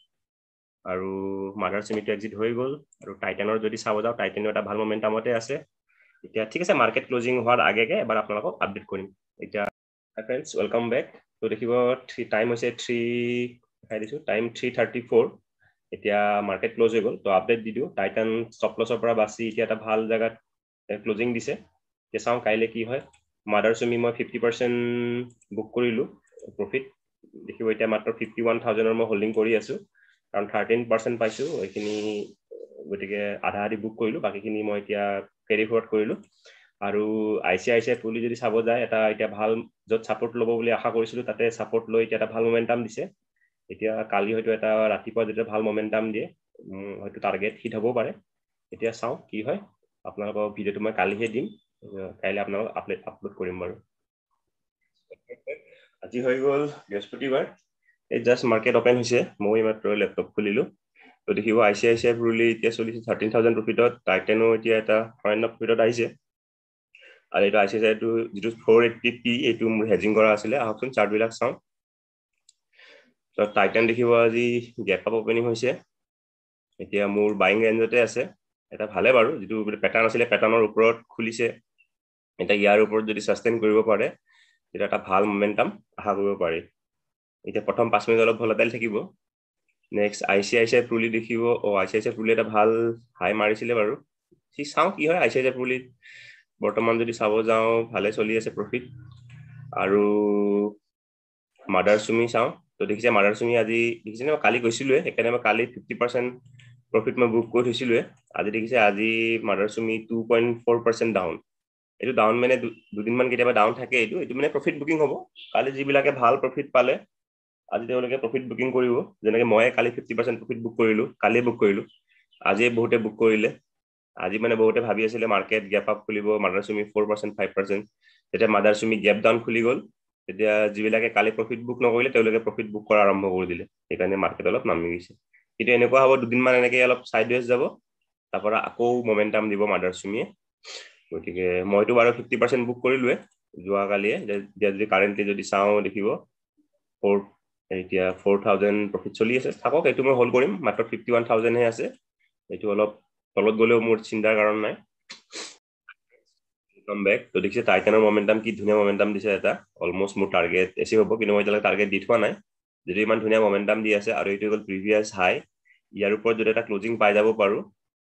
আৰু মাদাৰ চুমিটো এক্সিট হৈ গল আৰু টাইটানৰ যদি চাব যাও টাইটানো এটা ভাল মোমেন্টামতে আছে এতিয়া ঠিক আছে মাৰ্কেট ক্লোজিং হোৱাৰ আগে এবাৰ আপোনালোকক আপডেট কৰিম এতিয়া ফ্ৰেণ্ডছ ওয়েলকাম বেক তো দেখিব টাইম হৈছে 3 দেখাই দিছো টাইম 3:34 এতিয়া মাৰ্কেট ক্লোজ হৈ গ'ল তো আপডেট দি দিও টাইটান ষ্টপ লছৰ পৰা বাছি এতিয়া এটা ভাল জায়গাত ক্লোজিং দিছে এতিয়া চাওঁ কাইলে কি হয় মাদাৰচুমি মই 50% বুক কৰিলো প্ৰফিট দেখিব এতিয়া মাত্ৰ 51000 মই হোল্ডিং কৰি আছো কাৰণ 13% পাইছো এইখিনি গতিকে আধা আধি বুক কৰিলো বাকিখিনি মই এতিয়া কেৰি ফৰৱাৰ্ড কৰিলো আৰু আইচিআইচিআই পুলি যদি চাব যায় এটা এতিয়া ভাল যত সাপোৰ্ট ল'ব বুলি আশা কৰিছিলো তাতে সাপোৰ্ট লৈ এতিয়া এটা ভাল মোমেন্টাম দিছে এতিয়া কালি হয়তো এটা ৰাতিপুৱা যেতিয়া ভাল মোমেন্টাম দিয়ে হয়তো টাৰ্গেট হিট হ'ব পাৰে এতিয়া চাওঁ কি হয় আপোনালোকৰ ভিডিওটো মই কালিহে দিম কাইলে আপোনালোক আপলোড কৰিম বাৰু আজি হৈ গ'ল বৃহস্পতিবাৰ এই জাস্ট মাৰ্কেট ওপেন হৈছে মই মাত্ৰ লেপটপ খুলিলো তো দেখিব আইচিআইচিআই পুলি এতিয়া চলিছে 13000 প্ৰফিটত টাইটানো এতিয়া এটা ফাইন প্ৰফিটত আহিছে আৰু এটা আইচিআইচিআই টো যেটো 480p এইটো মোৰ হেজিং কৰা আছিল আহকচোন চাৰ্ট বিলাক চাওঁ তো টাইটান দেখিব আজি গ্যাপ আপ ওপেনিং হৈছে এতিয়া মোৰ বাইং ৰেঞ্জতে আছে এটা ভালে বাৰু যেটো প্যাটাৰ্ন আছিল প্যাটাৰ্নৰ ওপৰত খুলিছে এটা ইয়াৰ ওপৰত যদি সাস্টেইন কৰিব পাৰে এটা এটা ভাল মোমেন্টাম আশা কৰিব পাৰি এতিয়া প্ৰথম 5 মিনিট অলপ ভলাটাইল থাকিব নেক্সট আইচিআইচিআই পুলি দেখিব আইচিআইচিআই পুলি এটা ভাল হাই মাৰিছিলে বাৰু ঠিক চাওঁ কি হয় আইচিআইচিআই পুলি বৰ্তমান যদি চাব যাওঁ ভালে চলি আছে প্ৰফিট আৰু মাদাৰচুমি চাওঁ তো দেখিছে মাদাৰচুমি আজি দেখিছে না কালি গৈছিলো এখানে মই কালি 50% প্ৰফিট মই বুক কৰি থৈছিলো আজি দেখিছে আজি মাদাৰচুমি 2.4% ডাউন এটো ডাউন মানে দুদিন মান কেতিয়াবা ডাউন থাকে এটো মানে প্ৰফিট বুকিং হ'ব কালি যিবিলাকে ভাল প্ৰফিট পালে আজি তেওঁলোকে প্ৰফিট বুকিং কৰিব যেনেকৈ মই কালি 50% প্ৰফিট বুক কৰিলো কালি বুক কৰিলো আজি বহুতে বুক কৰিলে আজি মানে বহুতে ভাবি আছিল মাৰ্কেট গ্যাপ আপ খুলিব মাদাৰচুমি 4% 5% তেতিয়া মাদাৰচুমি গ্যাপ ডাউন খুলি গ'ল তেতিয়া যিবিলাকে কালি প্ৰফিট বুক নকৰিলে তেওঁলোকে প্ৰফিট বুক কৰা আৰম্ভ কৰি দিলে সেইকাৰণে মাৰ্কেট অলপ নামি গৈছে কিন্তু এনেকুৱা হ'ব দুদিন মান এনেকৈ অলপ সাইডৱেজ যাব তাৰপৰা আকৌ মোমেন্টাম দিব মাদাৰচুমিয়ে গতিকে মইতো বাৰু 50% বুক কৰিলোৱে যোৱা কালিয়ে যদি কাৰেন্টলি যদি চাওঁ দেখিব 4 এতিয়া 4000 প্ৰফিট চলি আছে থাকক এটো মই হোল্ড কৰিম মাত্ৰ 51000 হে আছে এটো অলপ তলত গলেও মোৰ চিন্তাৰ কাৰণ নাই কাম বেক তো দেখিছে টাইটানৰ মোমেন্টাম কি ধুনীয়া মোমেন্টাম দিছে এটা অলমোস্ট মোৰ টাৰ্গেট এচিভ হ'ব কিন্তু মই এতিয়া টাৰ্গেট দি থোৱা নাই যদি ইমান ধুনীয়া মোমেন্টাম দি আছে আৰু এটো গল প্ৰিভিয়াস হাই ইয়াৰ ওপৰত যদি এটা ক্লোজিং পাই যাব পাৰো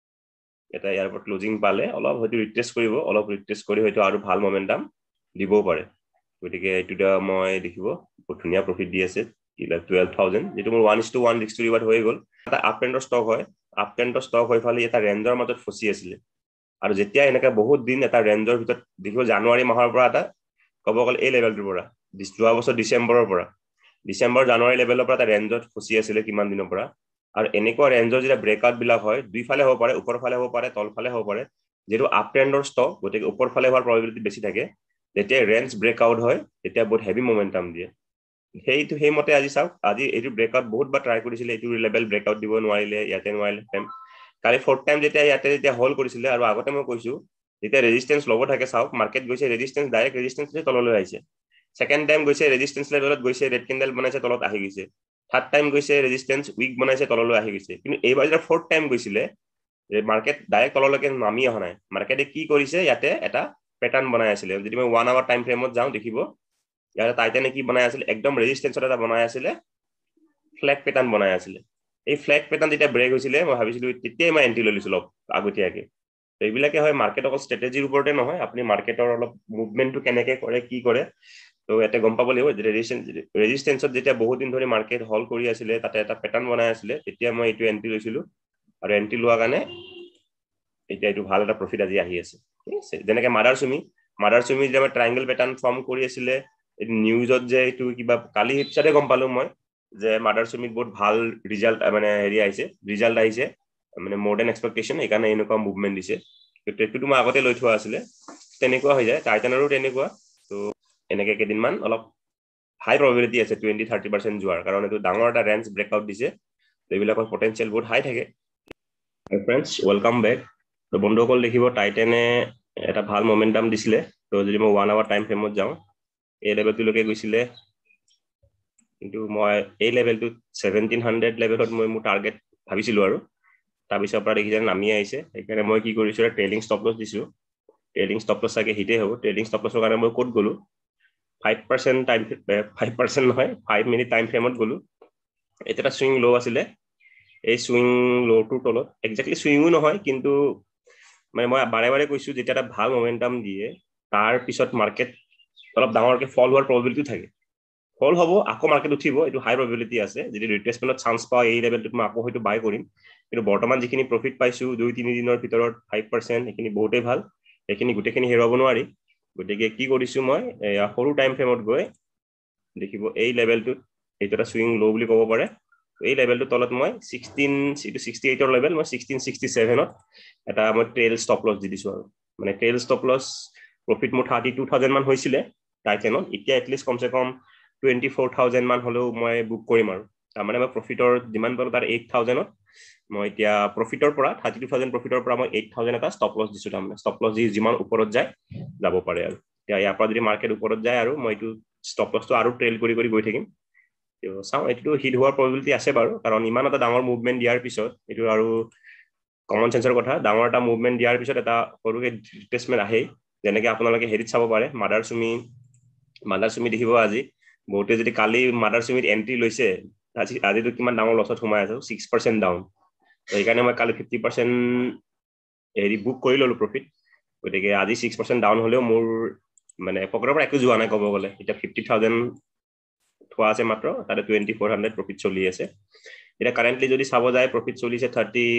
এটা ইয়াৰ ওপৰত ক্লোজিং পালে অলপ হয়তো ৰিটেষ্ট কৰিব অলপ ৰিটেষ্ট কৰি হয়তো আৰু ভাল মোমেন্টাম দিবও পাৰে গতিকে এটোটা মই দেখিব বহুত ধুনীয়া প্ৰফিট দি আছে 12000 যেটো মোৰ 1:1 ৰিস্ক টু ৰিৱাৰ্ড হৈ গ'ল এটা আপ ট্ৰেন্ডৰ ষ্টক হয় আপ ট্ৰেন্ডৰ ষ্টক হৈ ফালি এটা ৰেঞ্জৰ মাজত ফসি আছিল আৰু যেতিয়া এনেকা বহুত দিন এটা ৰেঞ্জৰ ভিতৰত দেখিব জানুৱাৰী মাহৰ পৰা এটা কব গ'ল এই লেভেলটোৰ পৰা যোৱা বছৰ ডিসেম্বৰৰ পৰা ডিসেম্বৰ জানুৱাৰী লেভেলৰ পৰা এটা ৰেঞ্জত ফসি আছিল কিমান দিনৰ পৰা আৰু এনেকুৱা ৰেঞ্জৰ যেতিয়া ব্ৰেকআউট বিলাক হয় দুই ফালে হ'ব পাৰে ওপৰ ফালে হ'ব পাৰে তল ফালে হ'ব পাৰে যেটো আপ ট্ৰেন্ডৰ ষ্টক গতিকে ওপৰ ফালে হোৱাৰ প্ৰবাবিলিটি বেছি থাকে যেতিয়া ৰেঞ্জ ব্ৰেকআউট হয় তেতিয়া বহুত হেভি মোমেন্টাম দিয়ে সেই মতে আজি চাওক আজি এইটো ব্ৰেকআউট বহুত বাৰ ট্ৰাই কৰিছিল এইটো লেভেল ব্ৰেকআউট দিব নোৱাৰিলে ইয়াতে নোৱাৰিলে কালি ফৰ্থ টাইম যেতিয়া ইয়াতে হোল্ড কৰিছিল আৰু আগতে মই কৈছো যেতিয়া ৰেজিস্ট্যান্স লব থাকে চাওক মাৰ্কেট গৈছে ৰেজিস্ট্যান্স ডাইৰেক্ট ৰেজিস্ট্যান্স তললৈ আহিছে সেকেন্ড টাইম গৈছে ৰেজিস্ট্যান্স লেভেলত গৈছে ৰেড ক্যান্ডেল বনাইছে তলত আহি গৈছে থাৰ্ড টাইম গৈছে ৰেজিস্ট্যান্স উইক বনাইছে তললৈ আহি গৈছে কিন্তু এইবাৰ যেতিয়া ফৰ্থ টাইম গৈছিলে মাৰ্কেট ডাইৰেক্ট তললৈকে নামি অহা নাই মাৰ্কেটে কি কৰিছে ইয়াতে এটা প্যাটাৰ্ন বনাই আছিল যদি মই 1 আৱাৰ টাইম ফ্ৰেমত যাওঁ দেখিব ইয়াতে টাইটানে কি বনাই আছিল একদম ৰেজিস্ট্যান্সত এটা বনাই আছিল ফ্ল্যাগ প্যাটাৰ্ন বনাই আছিল এই ফ্ল্যাগ প্যাটাৰ্ন যেতিয়া ব্ৰেক হৈছিল মই ভাবিছিলো তেতিয়াই মই এন্ট্ৰি লৈ লৈছিল আগতীয়াকে এইবিলাকে হয় মাৰ্কেট অকল ষ্ট্ৰেটেজিৰ ওপৰতে নহয় আপুনি মাৰ্কেটৰ অলপ মুভমেন্টটো কেনেকৈ কৰে কি কৰে তো এতে গম পাব লাগিব ৰেজিস্ট্যান্সত যেতিয়া বহুত দিন ধৰি মাৰ্কেট হল কৰি আছিল তাতে এটা প্যাটাৰ্ন বনাই আছিল তেতিয়া মই এইটো এন্ট্ৰি লৈছিলো আৰু এন্ট্ৰি লোৱা কাৰণে এতিয়া এইটো ভাল এটা প্ৰফিট আজি আহি আছে ঠিক আছে যেনেকৈ মাদাৰচুমি যে ট্ৰায়াঙ্গল প্যাটাৰ্ন ফৰ্ম কৰি আছিল নিউজত যে এইটো কিবা কালি হিটছতে গম পালো মই যে মাদাৰচুমিত বহুত ভাল ৰিজাল্ট মানে হেৰি আহিছে মানে মোৰ দেন এক্সপেক্টেশন এইকাৰণে এনেকুৱা মুভমেন্ট দিছে এইটো মই আগতে লৈ থোৱা আছিল তেনেকুৱা হৈ যায় টাইটানৰো তেনেকুৱা তো এনেকৈ কেদিনমান অলপ হাই প্ৰবাবিলিটি আছে 20-30% যোৱাৰ কাৰণ এইটো ডাঙৰ এটা ৰেঞ্জ ব্ৰেকআউট দিছে এইবিলাকৰ পটেনশিয়াল বহুত হাই থাকে ফ্ৰেণ্ডছ ওয়েলকাম বেক তো বন্ধুসকল দেখিব টাইটানে এটা ভাল মোমেন্টাম দিছিলে তো যদি মই 1 আৱাৰ টাইম ফ্ৰেমত যাওঁ এই লেভেলটোলৈকে গৈছিলে কিন্তু মই এই লেভেলটো 1700 লেভেলত মই মোৰ টাৰ্গেট ভাবিছিলো আৰু তাৰ পিছৰ পৰা দেখিছে নামি আহিছে সেইকাৰণে মই কি কৰিছো ট্ৰেইলিং ষ্টপ লছ দিছো ট্ৰেইলিং ষ্টপ লছ চাগে হিটে হ'ব ট্ৰেইলিং ষ্টপ লছৰ কাৰণে মই ক'ত গ'লো 5% টাইম 5% নহয় 5 মিনিট টাইম ফ্ৰেমত গ'লো এটা সুইং লো আছিলে এই সুইং লোটোৰ তলত এক্স্যাক্টলি সুইংও নহয় কিন্তু মানে মই বাৰে বাৰে কৈছো যেতিয়া এটা ভাল মোমেন্টাম দিয়ে তাৰ পিছত মাৰ্কেট অলপ ডাঙৰকে ফল হোৱাৰ প্ৰবাবিলিটি থাকে ফল হ'ব আকৌ মাৰ্কেট উঠিব এটো হাই প্ৰবাবিলিটি আছে যদি ৰিট্ৰেসমেন্টত চান্স পাও এই লেভেলটোত মই আকৌ হয়তো বাই কৰিম কিন্তু বৰ্তমান যিখিনি প্ৰফিট পাইছো 2-3 দিনৰ ভিতৰত 5% এখিনি বহুতেই ভাল এখিনি গুটেখিনি হেৰাব নোৱাৰি গতিকে কি কৰিছো মই সৰু টাইম ফ্ৰেমত গৈ দেখিব এই লেভেলটোত এইটো এটা সুইং লো বুলি ক'ব পাৰে এই লেভেলটো তলত মই 1668 ৰ লেভেল মই 1667 ত এটা মই ট্ৰেইল ষ্টপ লছ দি দিছো আৰু মানে ট্ৰেইল ষ্টপ লছ প্ৰফিট মোৰ 32000 মান হৈছিলে টাইটেনত এতিয়া এটলিষ্ট কমসে কম 24000 মান হলেও মই বুক কৰিম আৰু তাৰ মানে মই প্ৰফিটৰ যিমান পালো তাৰ 8000 ত মই এতিয়া প্ৰফিটৰ পৰা 32000 প্ৰফিটৰ পৰা মই 8000 এটা ষ্টপ লছ দিছো তাৰ মানে ষ্টপ লছ যিমান ওপৰত যায় যাব পাৰে আৰু এতিয়া ইয়াৰ পৰা যদি মাৰ্কেট ওপৰত যায় আৰু মই এইটো ষ্টপ লছটো আৰু ট্ৰেইল কৰি গৈ থাকিম চাও এটো হিট হোৱাৰ প্ৰবাবিলিটি আছে বাৰু কাৰণ ইমান এটা ডাঙৰ মুভমেন্ট দিয়াৰ পিছত এটো আৰু কমন সেন্সৰ কথা ডাঙৰ এটা মুভমেন্ট দিয়াৰ পিছত এটা সৰুকে ৰিট্ৰেসমেন্ট আহে যেনেকৈ আপোনালোকে হেৰিত চাব পাৰে মাদাৰসুমি দেখিব আজি বহুতে যদি কালি মাদাৰসুমিত এন্ট্ৰি লৈছে আজিটো কিমান ডাঙৰ লছত সোমাই আছে 6% ডাউন সেইকাৰণে মই কালি 50% হেৰি বুক কৰি ললো প্ৰফিট গতিকে আজি 6% ডাউন হলেও মোৰ মানে পকেটৰ পৰা একো যোৱা নাই ক'ব গ'লে এতিয়া 50000 থোৱা আছে মাত্ৰ তাতে 2400 প্ৰফিট চলি আছে এটা কারেন্টলি যদি চাব যায় প্ৰফিট চলিছে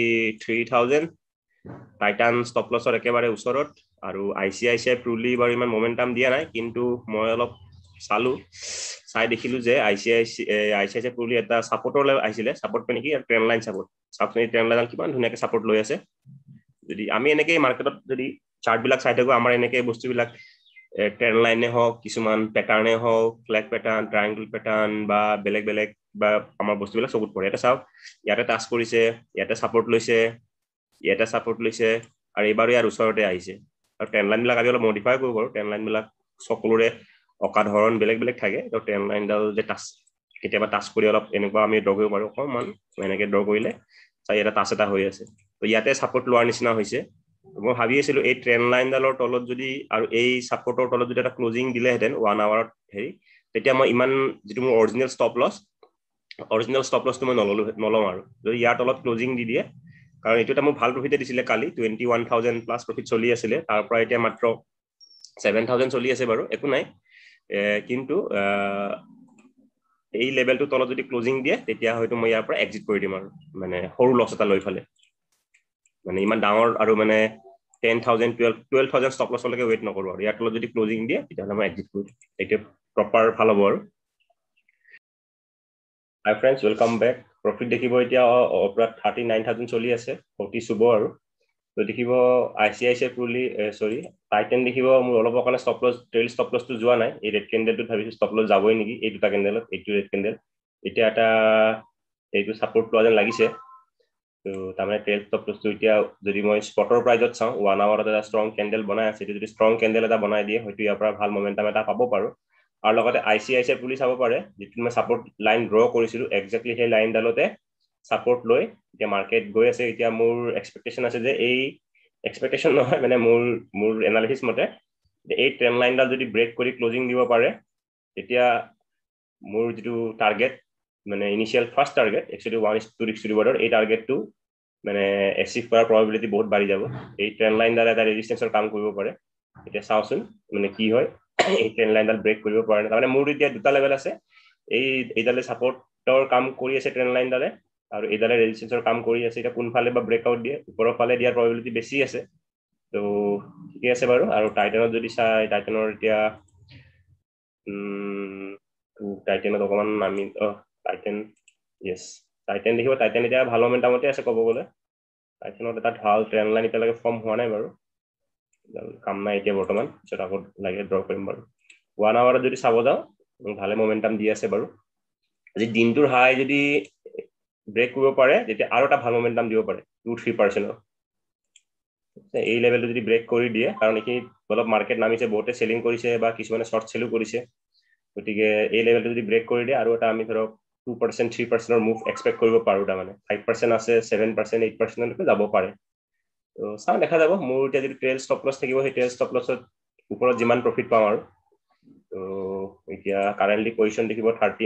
33000 টাইটান ষ্টপ লছৰ একেবাৰে ওচৰত আৰু আইচিআইচিআই প্ৰুলি বাৰু ইমান মোমেন্টাম দিয়া নাই কিন্তু মই অলপ চালু চাই দেখিলো যে আইচিআইচিআই প্ৰুলি এটা সাপোৰ্টৰ লেভেল আহিছিলে সাপোৰ্ট মানে কি ট্ৰেন্ড লাইন সাপোৰ্ট সাপনি ট্ৰেন্ড লাইন কিমান ধুনিয়াকে সাপোৰ্ট লৈ আছে যদি আমি এনেকৈ মাৰ্কেটত যদি চাৰ্ট বিলাক চাই থাকো আমাৰ এনেকৈ বস্তুবিলাক ট্ৰেন্ড লাইনে হওক কিছুমান প্যাটাৰ্নে হওক ফ্ল্যাগ প্যাটাৰ্ন ট্ৰায়াঙ্গল প্যাটাৰ্ন বা বেলেগ বা আমাৰ বস্তুবিলাক চকুত পৰে এটা চাওক ইয়াতে টাচ কৰিছে ইয়াতে সাপোৰ্ট লৈছে আৰু এবাৰো ইয়াৰ ওচৰতে আহিছে আৰু ট্ৰেন্ড লাইন বিলাক আমি অলপ মডিফাই কৰিব পাৰো ট্ৰেন্ড লাইন বিলাক সকলোৰে অকাধৰণ বেলেগ থাকে তো ট্ৰেন্ড লাইনডাল যে টাচ কেতিয়াবা টাচ কৰি অলপ এনেকুৱা আমি ড্ৰ কৰিব পাৰো অকমান এনেকৈ ড্ৰ কৰিলে চাই এটা টাচ এটা হৈ আছে তো ইয়াতে সাপোৰ্ট লোৱাৰ নিচিনা হৈছে মই ভাবি আছিলো এই ট্ৰেন্ড লাইনডালৰ তলত যদি আৰু এই সাপোৰ্টৰ তলত যদি এটা ক্লোজিং দিলেহেঁতেন 1 আৱাৰত হেৰি তেতিয়া মই ইমান যেটো মোৰ অৰিজিনাল ষ্টপ লছটো মই নলম আৰু যদি ইয়াৰ তলত ক্লোজিং দি দিয়ে কাৰণ এইটো এটা মোৰ ভাল প্ৰফিটে দিছিলে কালি 21000 প্লাস প্ৰফিট চলি আছিলে তাৰ পৰা এতিয়া মাত্ৰ 7000 চলি আছে বাৰু একো নাই কিন্তু এই লেভেলটো তলত যদি ক্লোজিং দিয়ে তেতিয়া হয়তো মই ইয়াৰ পৰা এক্সিট কৰি দিম আৰু মানে সৰু লছ এটা লৈ ফেলে মানে ইমান ডাঙৰ আৰু মানে 10000 12000 ষ্টপ লছলৈকে ওয়েট নকৰো আৰু ইয়াৰ তলত যদি ক্লোজিং দিয়ে তেতিয়া মই এক্সিট কৰি এইটো প্ৰপাৰ ভাল হ'ব আৰু hi friends welcome back profit দেখিব এতিয়া পুৰা 39000 চলি আছে 40 চুব আৰু তো দেখিব আইচিআইচিআই প্ৰুলি সৰি টাইটেন দেখিব মোৰ অলপৰ কাৰণে ষ্টপ লছ ট্ৰেইল ষ্টপ লছটো যোৱা নাই এই ৰেড কেন্ডেলটো ভাবিছো ষ্টপ লছ যাবই নেকি এই দুটা কেন্ডেলত এইটো ৰেড কেন্ডেল এতিয়া এটা এইটো সাপোৰ্ট লোৱা যেন লাগিছে তো তাৰমানে ট্ৰেইল ষ্টপ লছটো এতিয়া যদি মই স্পটৰ প্ৰাইজত চাওঁ 1 আৱাৰত এটা ষ্ট্ৰং কেন্ডেল বনাই আছে যদি ষ্ট্ৰং কেন্ডেল এটা বনাই দিয়ে হয়তো ইয়াৰ পৰা ভাল মোমেন্টাম এটা পাব পাৰো আৰু লগতে আইচিআইচিআই প্ৰুলি চাব পাৰে যেটো মই সাপোৰ্ট লাইন ড্ৰ কৰিছিলো এক্স্যাক্টলি সেই লাইনডালতে সাপোৰ্ট লৈ এতিয়া মাৰ্কেট গৈ আছে এতিয়া মোৰ এক্সপেক্টেশন আছে যে এই এক্সপেক্টেশন নহয় মানে মোৰ এনালিসিস মতে এই ট্ৰেন্ড লাইনডাল যদি ব্ৰেক কৰি ক্লোজিং দিব পাৰে তেতিয়া মোৰ যেটো টাৰ্গেট মানে ইনিশিয়াল ফাৰ্স্ট টাৰ্গেট একচুয়ালি 1:2 এই টাৰ্গেটটো মানে এচিভ কৰাৰ প্ৰবাবিলিটি বহুত বাঢ়ি যাব এই ট্ৰেন্ড লাইনডাল এটা ৰেজিস্ট্যান্সৰ কাম কৰিব পাৰে এতিয়া চাওচোন মানে কি হয় এই ট্ৰেন্ড লাইনডাল ব্ৰেক কৰিব পাৰে মানে মোৰ এতিয়া দুটা লেভেল আছে এইডালে সাপোৰ্টৰ কাম কৰি আছে ট্ৰেন্ড লাইনডালে আৰু এইডালে ৰেজিস্ট্যান্সৰ কাম কৰি আছে এটা কোনফালে বা ব্ৰেকআউট দিয়ে ওপৰৰ ফালে দিয়াৰ প্ৰবাবিলিটি বেছি আছে তো ঠিকে আছে বাৰু আৰু টাইটানত যদি চাই টাইটানৰ এতিয়া টাইটানত অকমান আমি টাইটান ইয়েস টাইটান দেখিব টাইটান এতিয়া ভাল মোমেন্টামতে আছে ক'ব গ'লে টাইটানত এটা ভাল ট্ৰেন্ড লাইন এতিয়ালৈকে ফৰ্ম হোৱা নাই বাৰু কাম নাই এতিয়া বৰ্তমান পিছত আকৌ লাগে ড্ৰ কৰিম বাৰু 1 আৱাৰত যদি চাব যাওঁ ভালে মোমেন্টাম দি আছে বাৰু আজি দিনটোৰ হাই যদি ব্ৰেক কৰিব পাৰে তেতিয়া আৰু এটা ভাল মোমেন্টাম দিব পাৰে 2-3% এই লেভেলটো যদি ব্ৰেক কৰি দিয়ে কাৰণ একি অলপ মাৰ্কেট নামিছে বহুতে সেলিং কৰিছে বা কিছুমানে শৰ্ট সেলও কৰিছে গতিকে এই লেভেলটো যদি ব্ৰেক কৰি দিয়ে আৰু এটা আমি ধৰক 2% 3% মুভ এক্সপেক্ট কৰিব পাৰো তাৰ মানে 5% আছে 7% 8% লৈকে যাব পাৰে তো চাওঁ দেখা যাব মোৰ এতিয়া যদি ট্ৰেইল ষ্টপ লছ থাকিব সেই ট্ৰেইল ষ্টপ লছত ওপৰত যিমান প্ৰফিট পাম আৰু তো এতিয়া কাৰেন্টলি পজিশন দেখিব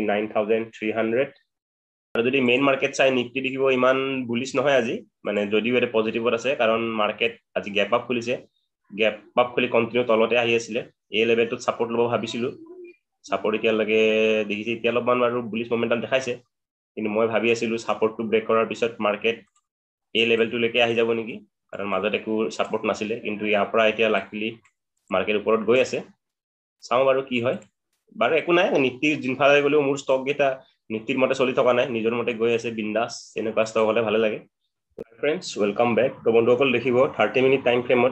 39300 আৰু যদি মেইন মাৰ্কেট চাই নিফটি দেখিব ইমান বুলিশ নহয় আজি মানে যদিও এটা পজিটিভত আছে কাৰণ মাৰ্কেট আজি গ্যাপ আপ খুলিছে গ্যাপ আপ খুলি কন্টিনিউ তলতে আহি আছিল এই লেভেলটোত সাপোৰ্ট লব ভাবিছিলো সাপোৰ্ট এতিয়া লাগে দেখিছে এতিয়া অলপমান আৰু বুলিশ মোমেন্টাম দেখাইছে কিন্তু মই ভাবি আছিলো সাপোৰ্টটো ব্ৰেক কৰাৰ পিছত মাৰ্কেট এই লেভেলটো লৈকে আহি যাব নেকি কাৰণ মাজত একো সাপোৰ্ট নাছিলে কিন্তু ইয়াৰ পৰা এতিয়া লাকিলি মাৰ্কেট ওপৰত গৈ আছে চাওঁ বাৰু কি হয় বাৰু একো নাই নিফটি জিনফালে গলেও মোৰ ষ্টক গেটা নিফটিৰ মতে চলি থকা নাই নিজৰ মতে গৈ আছে বিন্দাস এনেকুৱা ষ্টক হলে ভালে লাগে ফ্ৰেন্ডস ওয়েলকাম বেক তো বন্ধুসকল দেখিব 30 মিনিট টাইম ফ্ৰেমত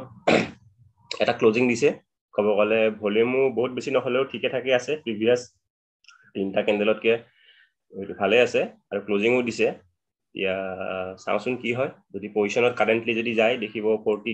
এটা ক্লোজিং দিছে কব গলে ভলিউমো বহুত বেছি নহলেও ঠিকে থাকে আছে প্ৰিভিয়াস তিনটা ক্যান্ডেলতকে এইটো ভালে আছে আৰু ক্লোজিংও দিছে ইয়া চাওচোন কি হয় যদি পজিশনত কারেন্টলি যদি যায় দেখিব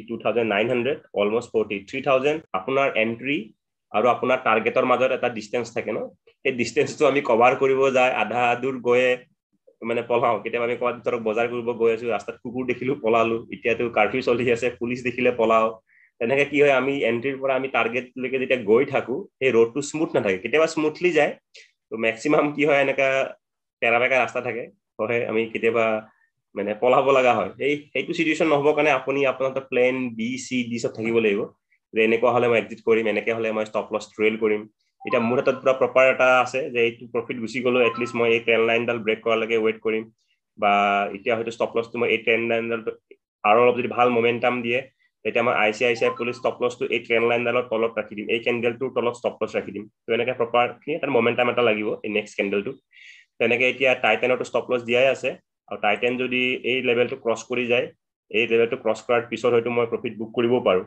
42900 অলমোস্ট 43000 আপোনাৰ এন্ট্ৰি আৰু আপোনাৰ টাৰ্গেটৰ মাজত এটা ডিসটেন্স থাকে ন এই ডিসটেন্সটো আমি কভাৰ কৰিব যায় আধা দূৰ গৈ মানে পলাও কেতিয়াবা আমি কোৱা ধৰক বজাৰ কৰিব গৈ আছো ৰাস্তাত কুকুৰ দেখিলো পলালো এতিয়াতো কাৰফিউ চলি আছে পুলিশ দেখিলে পলাও তেনেকে কি হয় আমি এন্ট্ৰিৰ পৰা আমি টাৰ্গেট লৈকে যেতিয়া গৈ থাকো এই ৰোডটো স্মুথ নাথাকে কেতিয়াবা স্মুথলি যায় তো ম্যাক্সিমাম কি হয় এনেকা পেৰাবেকা ৰাস্তা থাকে হয় আমি কেতিয়াবা মানে পলাব লগা হয় এইটো সিচুৱেশন নহব কাৰণে আপুনি আপোনাৰ প্লেন বি সি ডি সব থাকিব লাগিব যে এনেকুৱা হলে মই এক্সিট কৰিম এনেকে হলে মই ষ্টপ লছ ট্ৰেইল কৰিম এটা মোৰ হাতত পুৰা প্ৰপাৰ এটা আছে যে এইটো প্ৰফিট গুছি গলো এটলিষ্ট মই এই ট্ৰেইল লাইনডাল ব্ৰেক কৰালৈকে ওয়েট কৰিম বা এতিয়া হয়তো ষ্টপ লছটো মই এই ট্ৰেইল লাইনডাল আৰু অলপ যদি ভাল মোমেন্টাম দিয়ে তেতিয়া মই আইচিআইচিআই পুলিশ ষ্টপ লছটো এই ট্ৰেইল লাইনডালৰ তলত ৰাখি দিম এই ক্যান্ডেলটোৰ তলত ষ্টপ লছ ৰাখি দিম তো এনেকে প্ৰপাৰ এটা মোমেন্টাম এটা লাগিব এই নেক্সট ক্যান্ডেলটো তেনেকে এতিয়া টাইটানটো ষ্টপ লছ দিয়াই আছে আৰু টাইটান যদি এই লেভেলটো ক্ৰস কৰি যায় এই লেভেলটো ক্ৰস কৰাৰ পিছত হয়তো মই প্ৰফিট বুক কৰিব পাৰো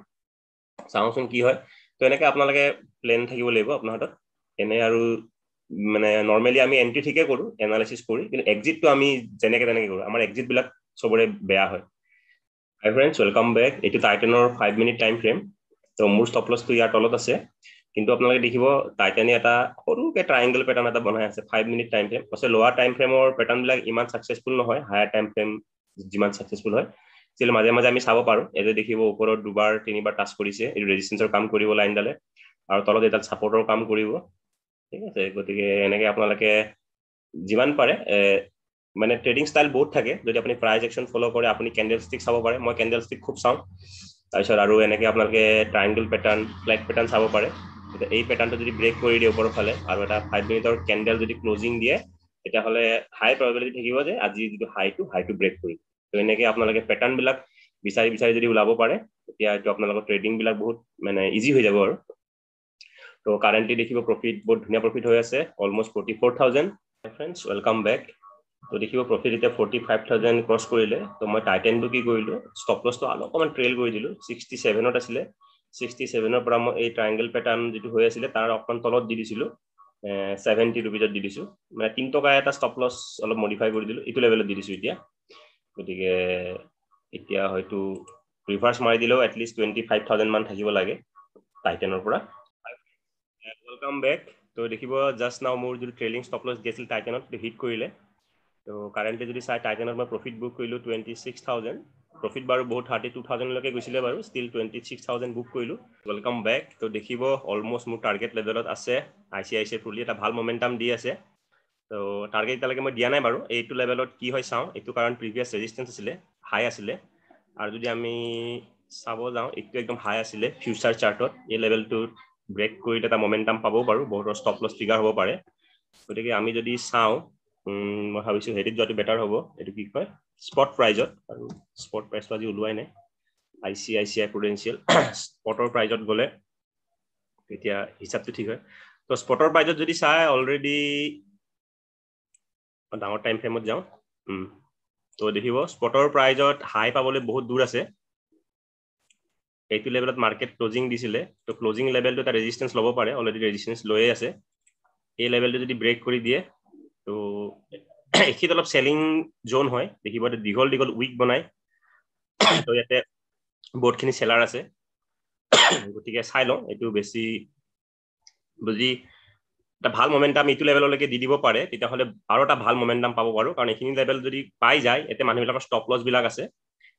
চাওচোন কি হয় তো এনেকে আপোনালোকে প্লেন থাকিব লাগিব আপোনাৰ হাতত এনে আৰু মানে নরমালি আমি এন্ট্রি ঠিকে কৰো এনালাইসিস কৰি কিন্তু এক্সিটটো আমি যেনেকে তেনেকে কৰো আমাৰ এক্সিট বিলাক সবৰে বেয়া হয় হাই ফ্ৰেন্ডস ওয়েলকাম বেক এটো টাইটানৰ 5 মিনিট টাইম ফ্ৰেম তো মোৰ ষ্টপ লছটো ইয়াৰ তলত আছে কিন্তু আপোনালোকে দেখিব টাইটানে এটা সৰুকে ট্ৰায়াঙ্গল প্যাটাৰ্ন এটা বনাই আছে 5 মিনিট টাইম ফ্ৰেম আছে লোৱাৰ টাইম ফ্ৰেমৰ প্যাটাৰ্ন বিলাক ইমান সাকসেসফুল নহয় হায়াৰ টাইম ফ্ৰেম যিমান সাকসেসফুল হয় চিল মাজে মাজে আমি চাব পাৰো এতে দেখিব ওপৰত দুবাৰ তিনিবাৰ টাচ কৰিছে এই ৰেজিস্ট্যান্সৰ কাম কৰিব লাইনডালে আৰু তলত এটা সাপোৰ্টৰ কাম কৰিব ঠিক আছে গতিকে এনেকে আপোনালোকে যিমান পাৰে মানে ট্ৰেডিং ষ্টাইল বহুত থাকে যদি আপুনি প্ৰাইস একশন ফলো কৰে আপুনি ক্যান্ডেলস্টিক চাব পাৰে মই ক্যান্ডেলস্টিক খুব চাও তাৰপিছত আৰু এনেকে আপোনালোকে ট্ৰায়াঙ্গল প্যাটাৰ্ন ফ্ল্যাগ প্যাটাৰ্ন চাব পাৰে এই প্যাটাৰ্নটো যদি ব্ৰেক কৰি দিয়ে ওপৰৰ ফালে আৰু এটা 5 মিনিটৰ ক্যান্ডেল যদি ক্লোজিং দিয়ে তেতিয়া হলে হাই প্ৰবাবিলিটি থাকিব যে আজি যিটো হাইটো ব্ৰেক কৰিব তো এনেকে আপোনালোকে প্যাটাৰ্ন বিলাক বিচাৰি যদি ওলাব পাৰে তেতিয়া এইটো আপোনালোকৰ ট্ৰেডিং বিলাক বহুত মানে ইজি হৈ যাব আৰু তো কারেন্টলি দেখিব প্রফিট বহুত ধুনিয়া প্রফিট হৈ আছে অলমোস্ট 44000 ফ্রেন্ডস ওয়েলকাম ব্যাক তো দেখিব প্রফিট এটা 45000 ক্রস কৰিলে তো মই টাইটানটো কি কৰিলো ষ্টপ লছটো অলপমান ট্ৰেইল কৰি দিলো 67ত আছিল 67ৰ পৰা মই এই ট্ৰায়াঙ্গল প্যাটাৰ্ন যেটো হৈ আছিল তাৰ অকমান তলত দি দিছিলো 70 रुपीजত দি দিছো মানে 3 টকা এটা ষ্টপ লছ অলপ মডিফাই কৰি দিলো ইটো লেভেলত দি দিছো এতিয়া গতিকে এতিয়া হয়তো ৰিভার্স মাৰি দিলেও এটলিষ্ট 25000 মান থাকিব লাগে টাইটানৰ পৰা ওয়েলকাম ব্যাক তো দেখিব জাস্ট নাও মোৰ যদি ট্ৰেইলিং ষ্টপ লছ দিছিল টাইটানত হিট কৰিলে তো কারেন্টলি যদি চাই টাইটানত মই প্ৰফিট বুক কৰিলো 26000 প্ৰফিট বাৰু বহুত 32000 লৈকে গৈছিলে বাৰু ষ্টিল 26000 বুক কৰিলো ওয়েলকাম ব্যাক তো দেখিব অলমোস্ট মোৰ টাৰ্গেট লেভেলত আছে আইচিআইচিআই ফুলি এটা ভাল মোমেন্টাম দি আছে তো টাৰ্গেট তালৈকে মই দিয়া নাই বাৰু এইটো লেভেলত কি হয় চাও এইটো কাৰণ প্ৰিভিয়াস ৰেজিস্ট্যান্স আছিল হাই আছিল আৰু যদি আমি চাব যাও এইটো একদম হাই আছিল ফিউচাৰ চাৰ্টত এই লেভেলটো ব্ৰেক কৰিলে এটা মোমেন্টাম পাবো পাৰো বহুত ষ্টপ লছ ট্ৰিগাৰ হ'ব পাৰে গতিকে আমি যদি চাও মই ভাবিছো হেডিত যোৱাটো বেটাৰ হ'ব এটো কি কয় স্পট প্ৰাইজত আৰু স্পট প্ৰাইসটো আজি ওলোৱাই নাই আইচিআইচিআই প্ৰুডেন্সিয়াল স্পটৰ প্ৰাইজত গলে এতিয়া হিচাপটো ঠিক হয় তো স্পটৰ প্ৰাইজত যদি চাই অলৰেডি ডাঙৰ টাইম ফ্ৰেমত যাও তো দেখিব স্পটৰ প্ৰাইজত হাই পাবলৈ বহুত দূৰ আছে এইটো লেভেলত মার্কেট ক্লোজিং দিছিলে তো ক্লোজিং লেভেলটো এটা ৰেজিস্ট্যান্স লব পাৰে অলৰেডি ৰেজিস্ট্যান্স লৈয়ে আছে এই লেভেলটো যদি ব্ৰেক কৰি দিয়ে তো এখিত অলপ সেলিং জোন হয় দেখিব দীঘল উইক বনাই তো ইয়াতে বহুতখিনি সেলাৰ আছে গতিকে চাই লওঁ এইটো বেছি বুজি এটা ভাল মোমেন্টাম ইটো লেভেললৈকে দি দিব পাৰে তেতিয়া হলে আৰু এটা ভাল মোমেন্টাম পাব পাৰো কাৰণ এইখিনি লেভেল যদি পাই যায় এতে মানুহবিলাকৰ ষ্টপ লছ বিলাক আছে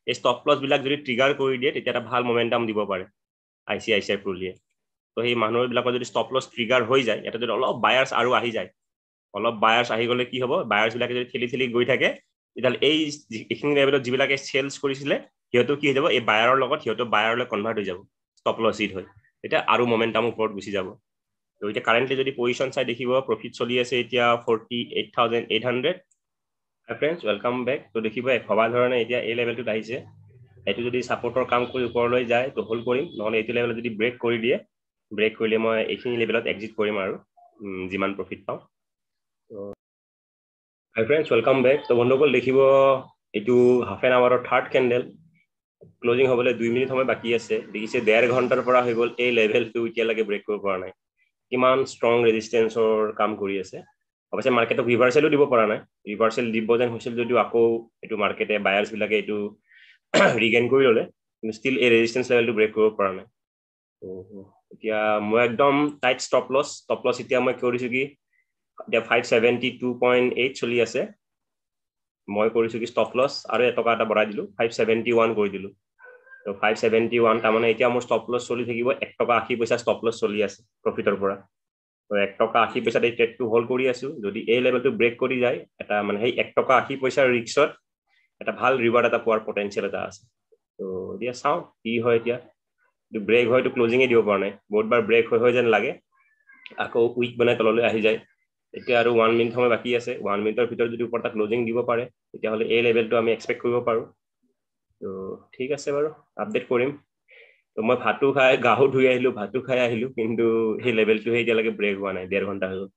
এই ষ্টপ লছ বিলাক যদি ট্ৰিগাৰ কৰি দিয়ে তেতিয়া এটা ভাল মোমেন্টাম দিব পাৰে ICICI Pruলিয়ে তো সেই মানুহবিলাকৰ যদি ষ্টপ লছ ট্ৰিগাৰ হৈ যায় এটা যদি অলপ বায়াৰ্স আৰু আহি যায় অলপ বায়াৰ্স আহি গলে কি হ'ব বায়াৰ্স বিলাকে যদি ঠেলি গৈ থাকে তেতিয়াহলে এই এইখিনি লেভেলত যিবিলাকে সেলস কৰিছিলে হিয়তো কি হৈ যাব এই বায়াৰৰ লগত হিয়তো বায়াৰলৈ কনভাৰ্ট হৈ যাব ষ্টপ লছ হিট হয় এটা আৰু মোমেন্টাম ওপৰত গুচি যাব তো এটা কারেন্টলি যদি পজিশন চাই দেখিব প্ৰফিট চলি আছে এতিয়া 48800 ফ্ৰেন্ডস ওয়েলকাম বেক তো দেখিব ভবা ধৰণে এতিয়া এই লেভেলটোত আহিছে এটো যদি সাপোর্টৰ কাম কৰি ওপৰলৈ যায় তো হোল্ড কৰিম নহলে এইটো লেভেলত যদি ব্ৰেক কৰি দিয়ে ব্ৰেক কৰিলে মই এইখিনি লেভেলত এক্সিট কৰিম আৰু যিমান প্ৰফিট পাওঁ তো হাই ফ্ৰেন্ডস ওয়েলকাম বেক তো বন্ধুসকল দেখিব এইটো হাফ এন আৱাৰৰ থাৰ্ড ক্যান্ডেল ক্লোজিং হ'বলৈ 2 মিনিট সময় বাকি আছে দেখিছে 1.5 ঘণ্টাৰ পৰা হৈ গল এই লেভেলটো এতিয়ালৈকে ব্ৰেক কৰিব পৰা নাই কিমান ষ্ট্ৰং ৰেজিস্ট্যান্সৰ কাম কৰি আছে অৱশ্যে মাৰ্কেটক ৰিভাৰ্সেলো দিব পৰা নাই ৰিভাৰ্সেল দিব যেন হৈছিল যদিও আকৌ এইটো মাৰ্কেটে বায়াৰ্স বিলাকে এইটো ৰিগেইন কৰি ললে কিন্তু ষ্টিল এই ৰেজিস্ট্যান্স লেভেলটো ব্ৰেক কৰিব পৰা নাই তো এতিয়া মই একদম টাইট ষ্টপ লছ এতিয়া মই কৰিছো কি এতিয়া 572.8 চলি আছে মই কৰিছো কি ষ্টপ লছ আৰু এটকা এটা বঢ়াই দিলো 571 কৰি দিলো তো 571 তাৰ মানে এতিয়া মোৰ ষ্টপ লছ চলি থাকিব 1 টকা 80 পইচা ষ্টপ লছ চলি আছে প্ৰফিটৰ পৰা তো 1 টকা 80 পইচা এই ট্ৰেডটো হোল্ড কৰি আছো যদি এই লেভেলটো ব্ৰেক কৰি যায় এটা মানে সেই 1 টকা 80 পইচাৰ ৰিস্কত এটা ভাল ৰিৱাৰ্ড এটা পোৱাৰ পটেনশিয়াল এটা আছে তো দিয়া চাও কি হয় এতিয়া ব্ৰেক হয়তো ক্লোজিংয়ে দিব পৰা নাই বহুতবাৰ ব্ৰেক হৈ যেন লাগে আকৌ উইক বনাই তললৈ আহি যায় এতিয়া আৰু 1 মিনিট সময় বাকি আছে 1 মিনিটৰ ভিতৰত যদি ওপৰটা ক্লোজিং দিব পাৰে তেতিয়াহলে এই লেভেলটো আমি এক্সপেক্ট কৰিব পাৰো তো ঠিক আছে বাৰু আপডেট কৰিম তো মই ভাতু খাই গাহু ধুই আহিলো ভাতু খাই আহিলো কিন্তু এই লেভেলটো এতিয়ালৈকে ব্ৰেক হোৱা নাই 1.5 ঘণ্টা হ'ল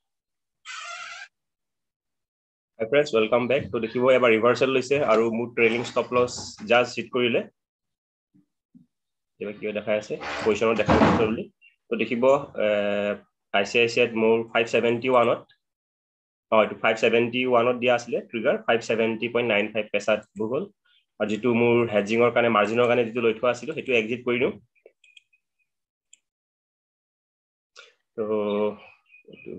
হাই ফ্ৰেন্ডস ওয়েলকাম বেক তো দেখিব এবাৰ ৰিভাৰ্সেল লৈছে আৰু মোৰ trailing stop loss just hit কৰিলে এবাৰ কিয় দেখাই আছে পজিশনত দেখাই আছে বুলি তো দেখিব ICICI মোৰ 571 ত এইটো 571 ত দিয়া আছিলে ট্ৰিগাৰ 570.95 পেছাত ভুগল আৰু যেটো মোৰ হেজিংৰ কাৰণে মাৰ্জিনৰ কাৰণে যেটো লৈ থোৱা আছিল হেতু এক্সিট কৰি দিও তো এটো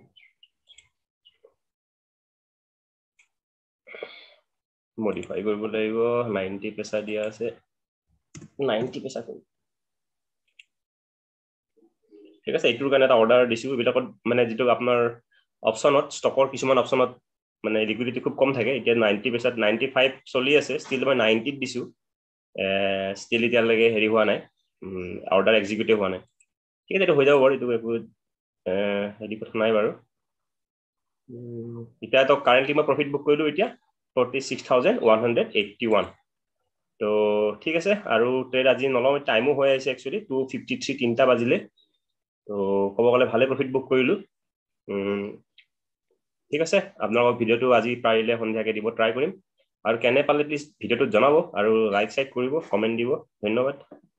মডিফাই কৰিব লাগিব 90 পেছা দিয়া আছে 90 পেছা ঠিক আছে এইটোৰ কাৰণে এটা অৰ্ডাৰ দিছো বিলকত মানে যেটো আপোনাৰ অপচনত ষ্টকৰ কিছুমান অপচনত মানে লিকুইডিটি খুব কম থাকে এতিয়া 90 পেছাত 95 চলি আছে ষ্টিল মই 90 ত দিছো ষ্টিল এতিয়া লাগে হেৰি হোৱা নাই অৰ্ডাৰ এক্সিকিউটিভ হোৱা নাই ঠিক আছে এটা হৈ যাব বাৰু এইটো একো হেৰি কথা নাই বাৰু এতিয়া তো কারেন্টলি মই প্ৰফিট বুক কৰিলো এতিয়া 46181 তো ঠিক আছে আৰু ট্ৰেড আজি নলও টাইমো হৈ আছে একচুয়ালি 2:53 3টা বাজিলে তো ক'ব গলে ভালে প্ৰফিট বুক কৰিলো ঠিক আছে আপোনালোকৰ ভিডিওটো আজি পাৰিলে সন্ধিয়াকে দিব ট্ৰাই কৰিম আৰু কেনে পালে প্লিজ ভিডিওটো জনাব আৰু লাইক সাইক কৰিব কমেন্ট দিব ধন্যবাদ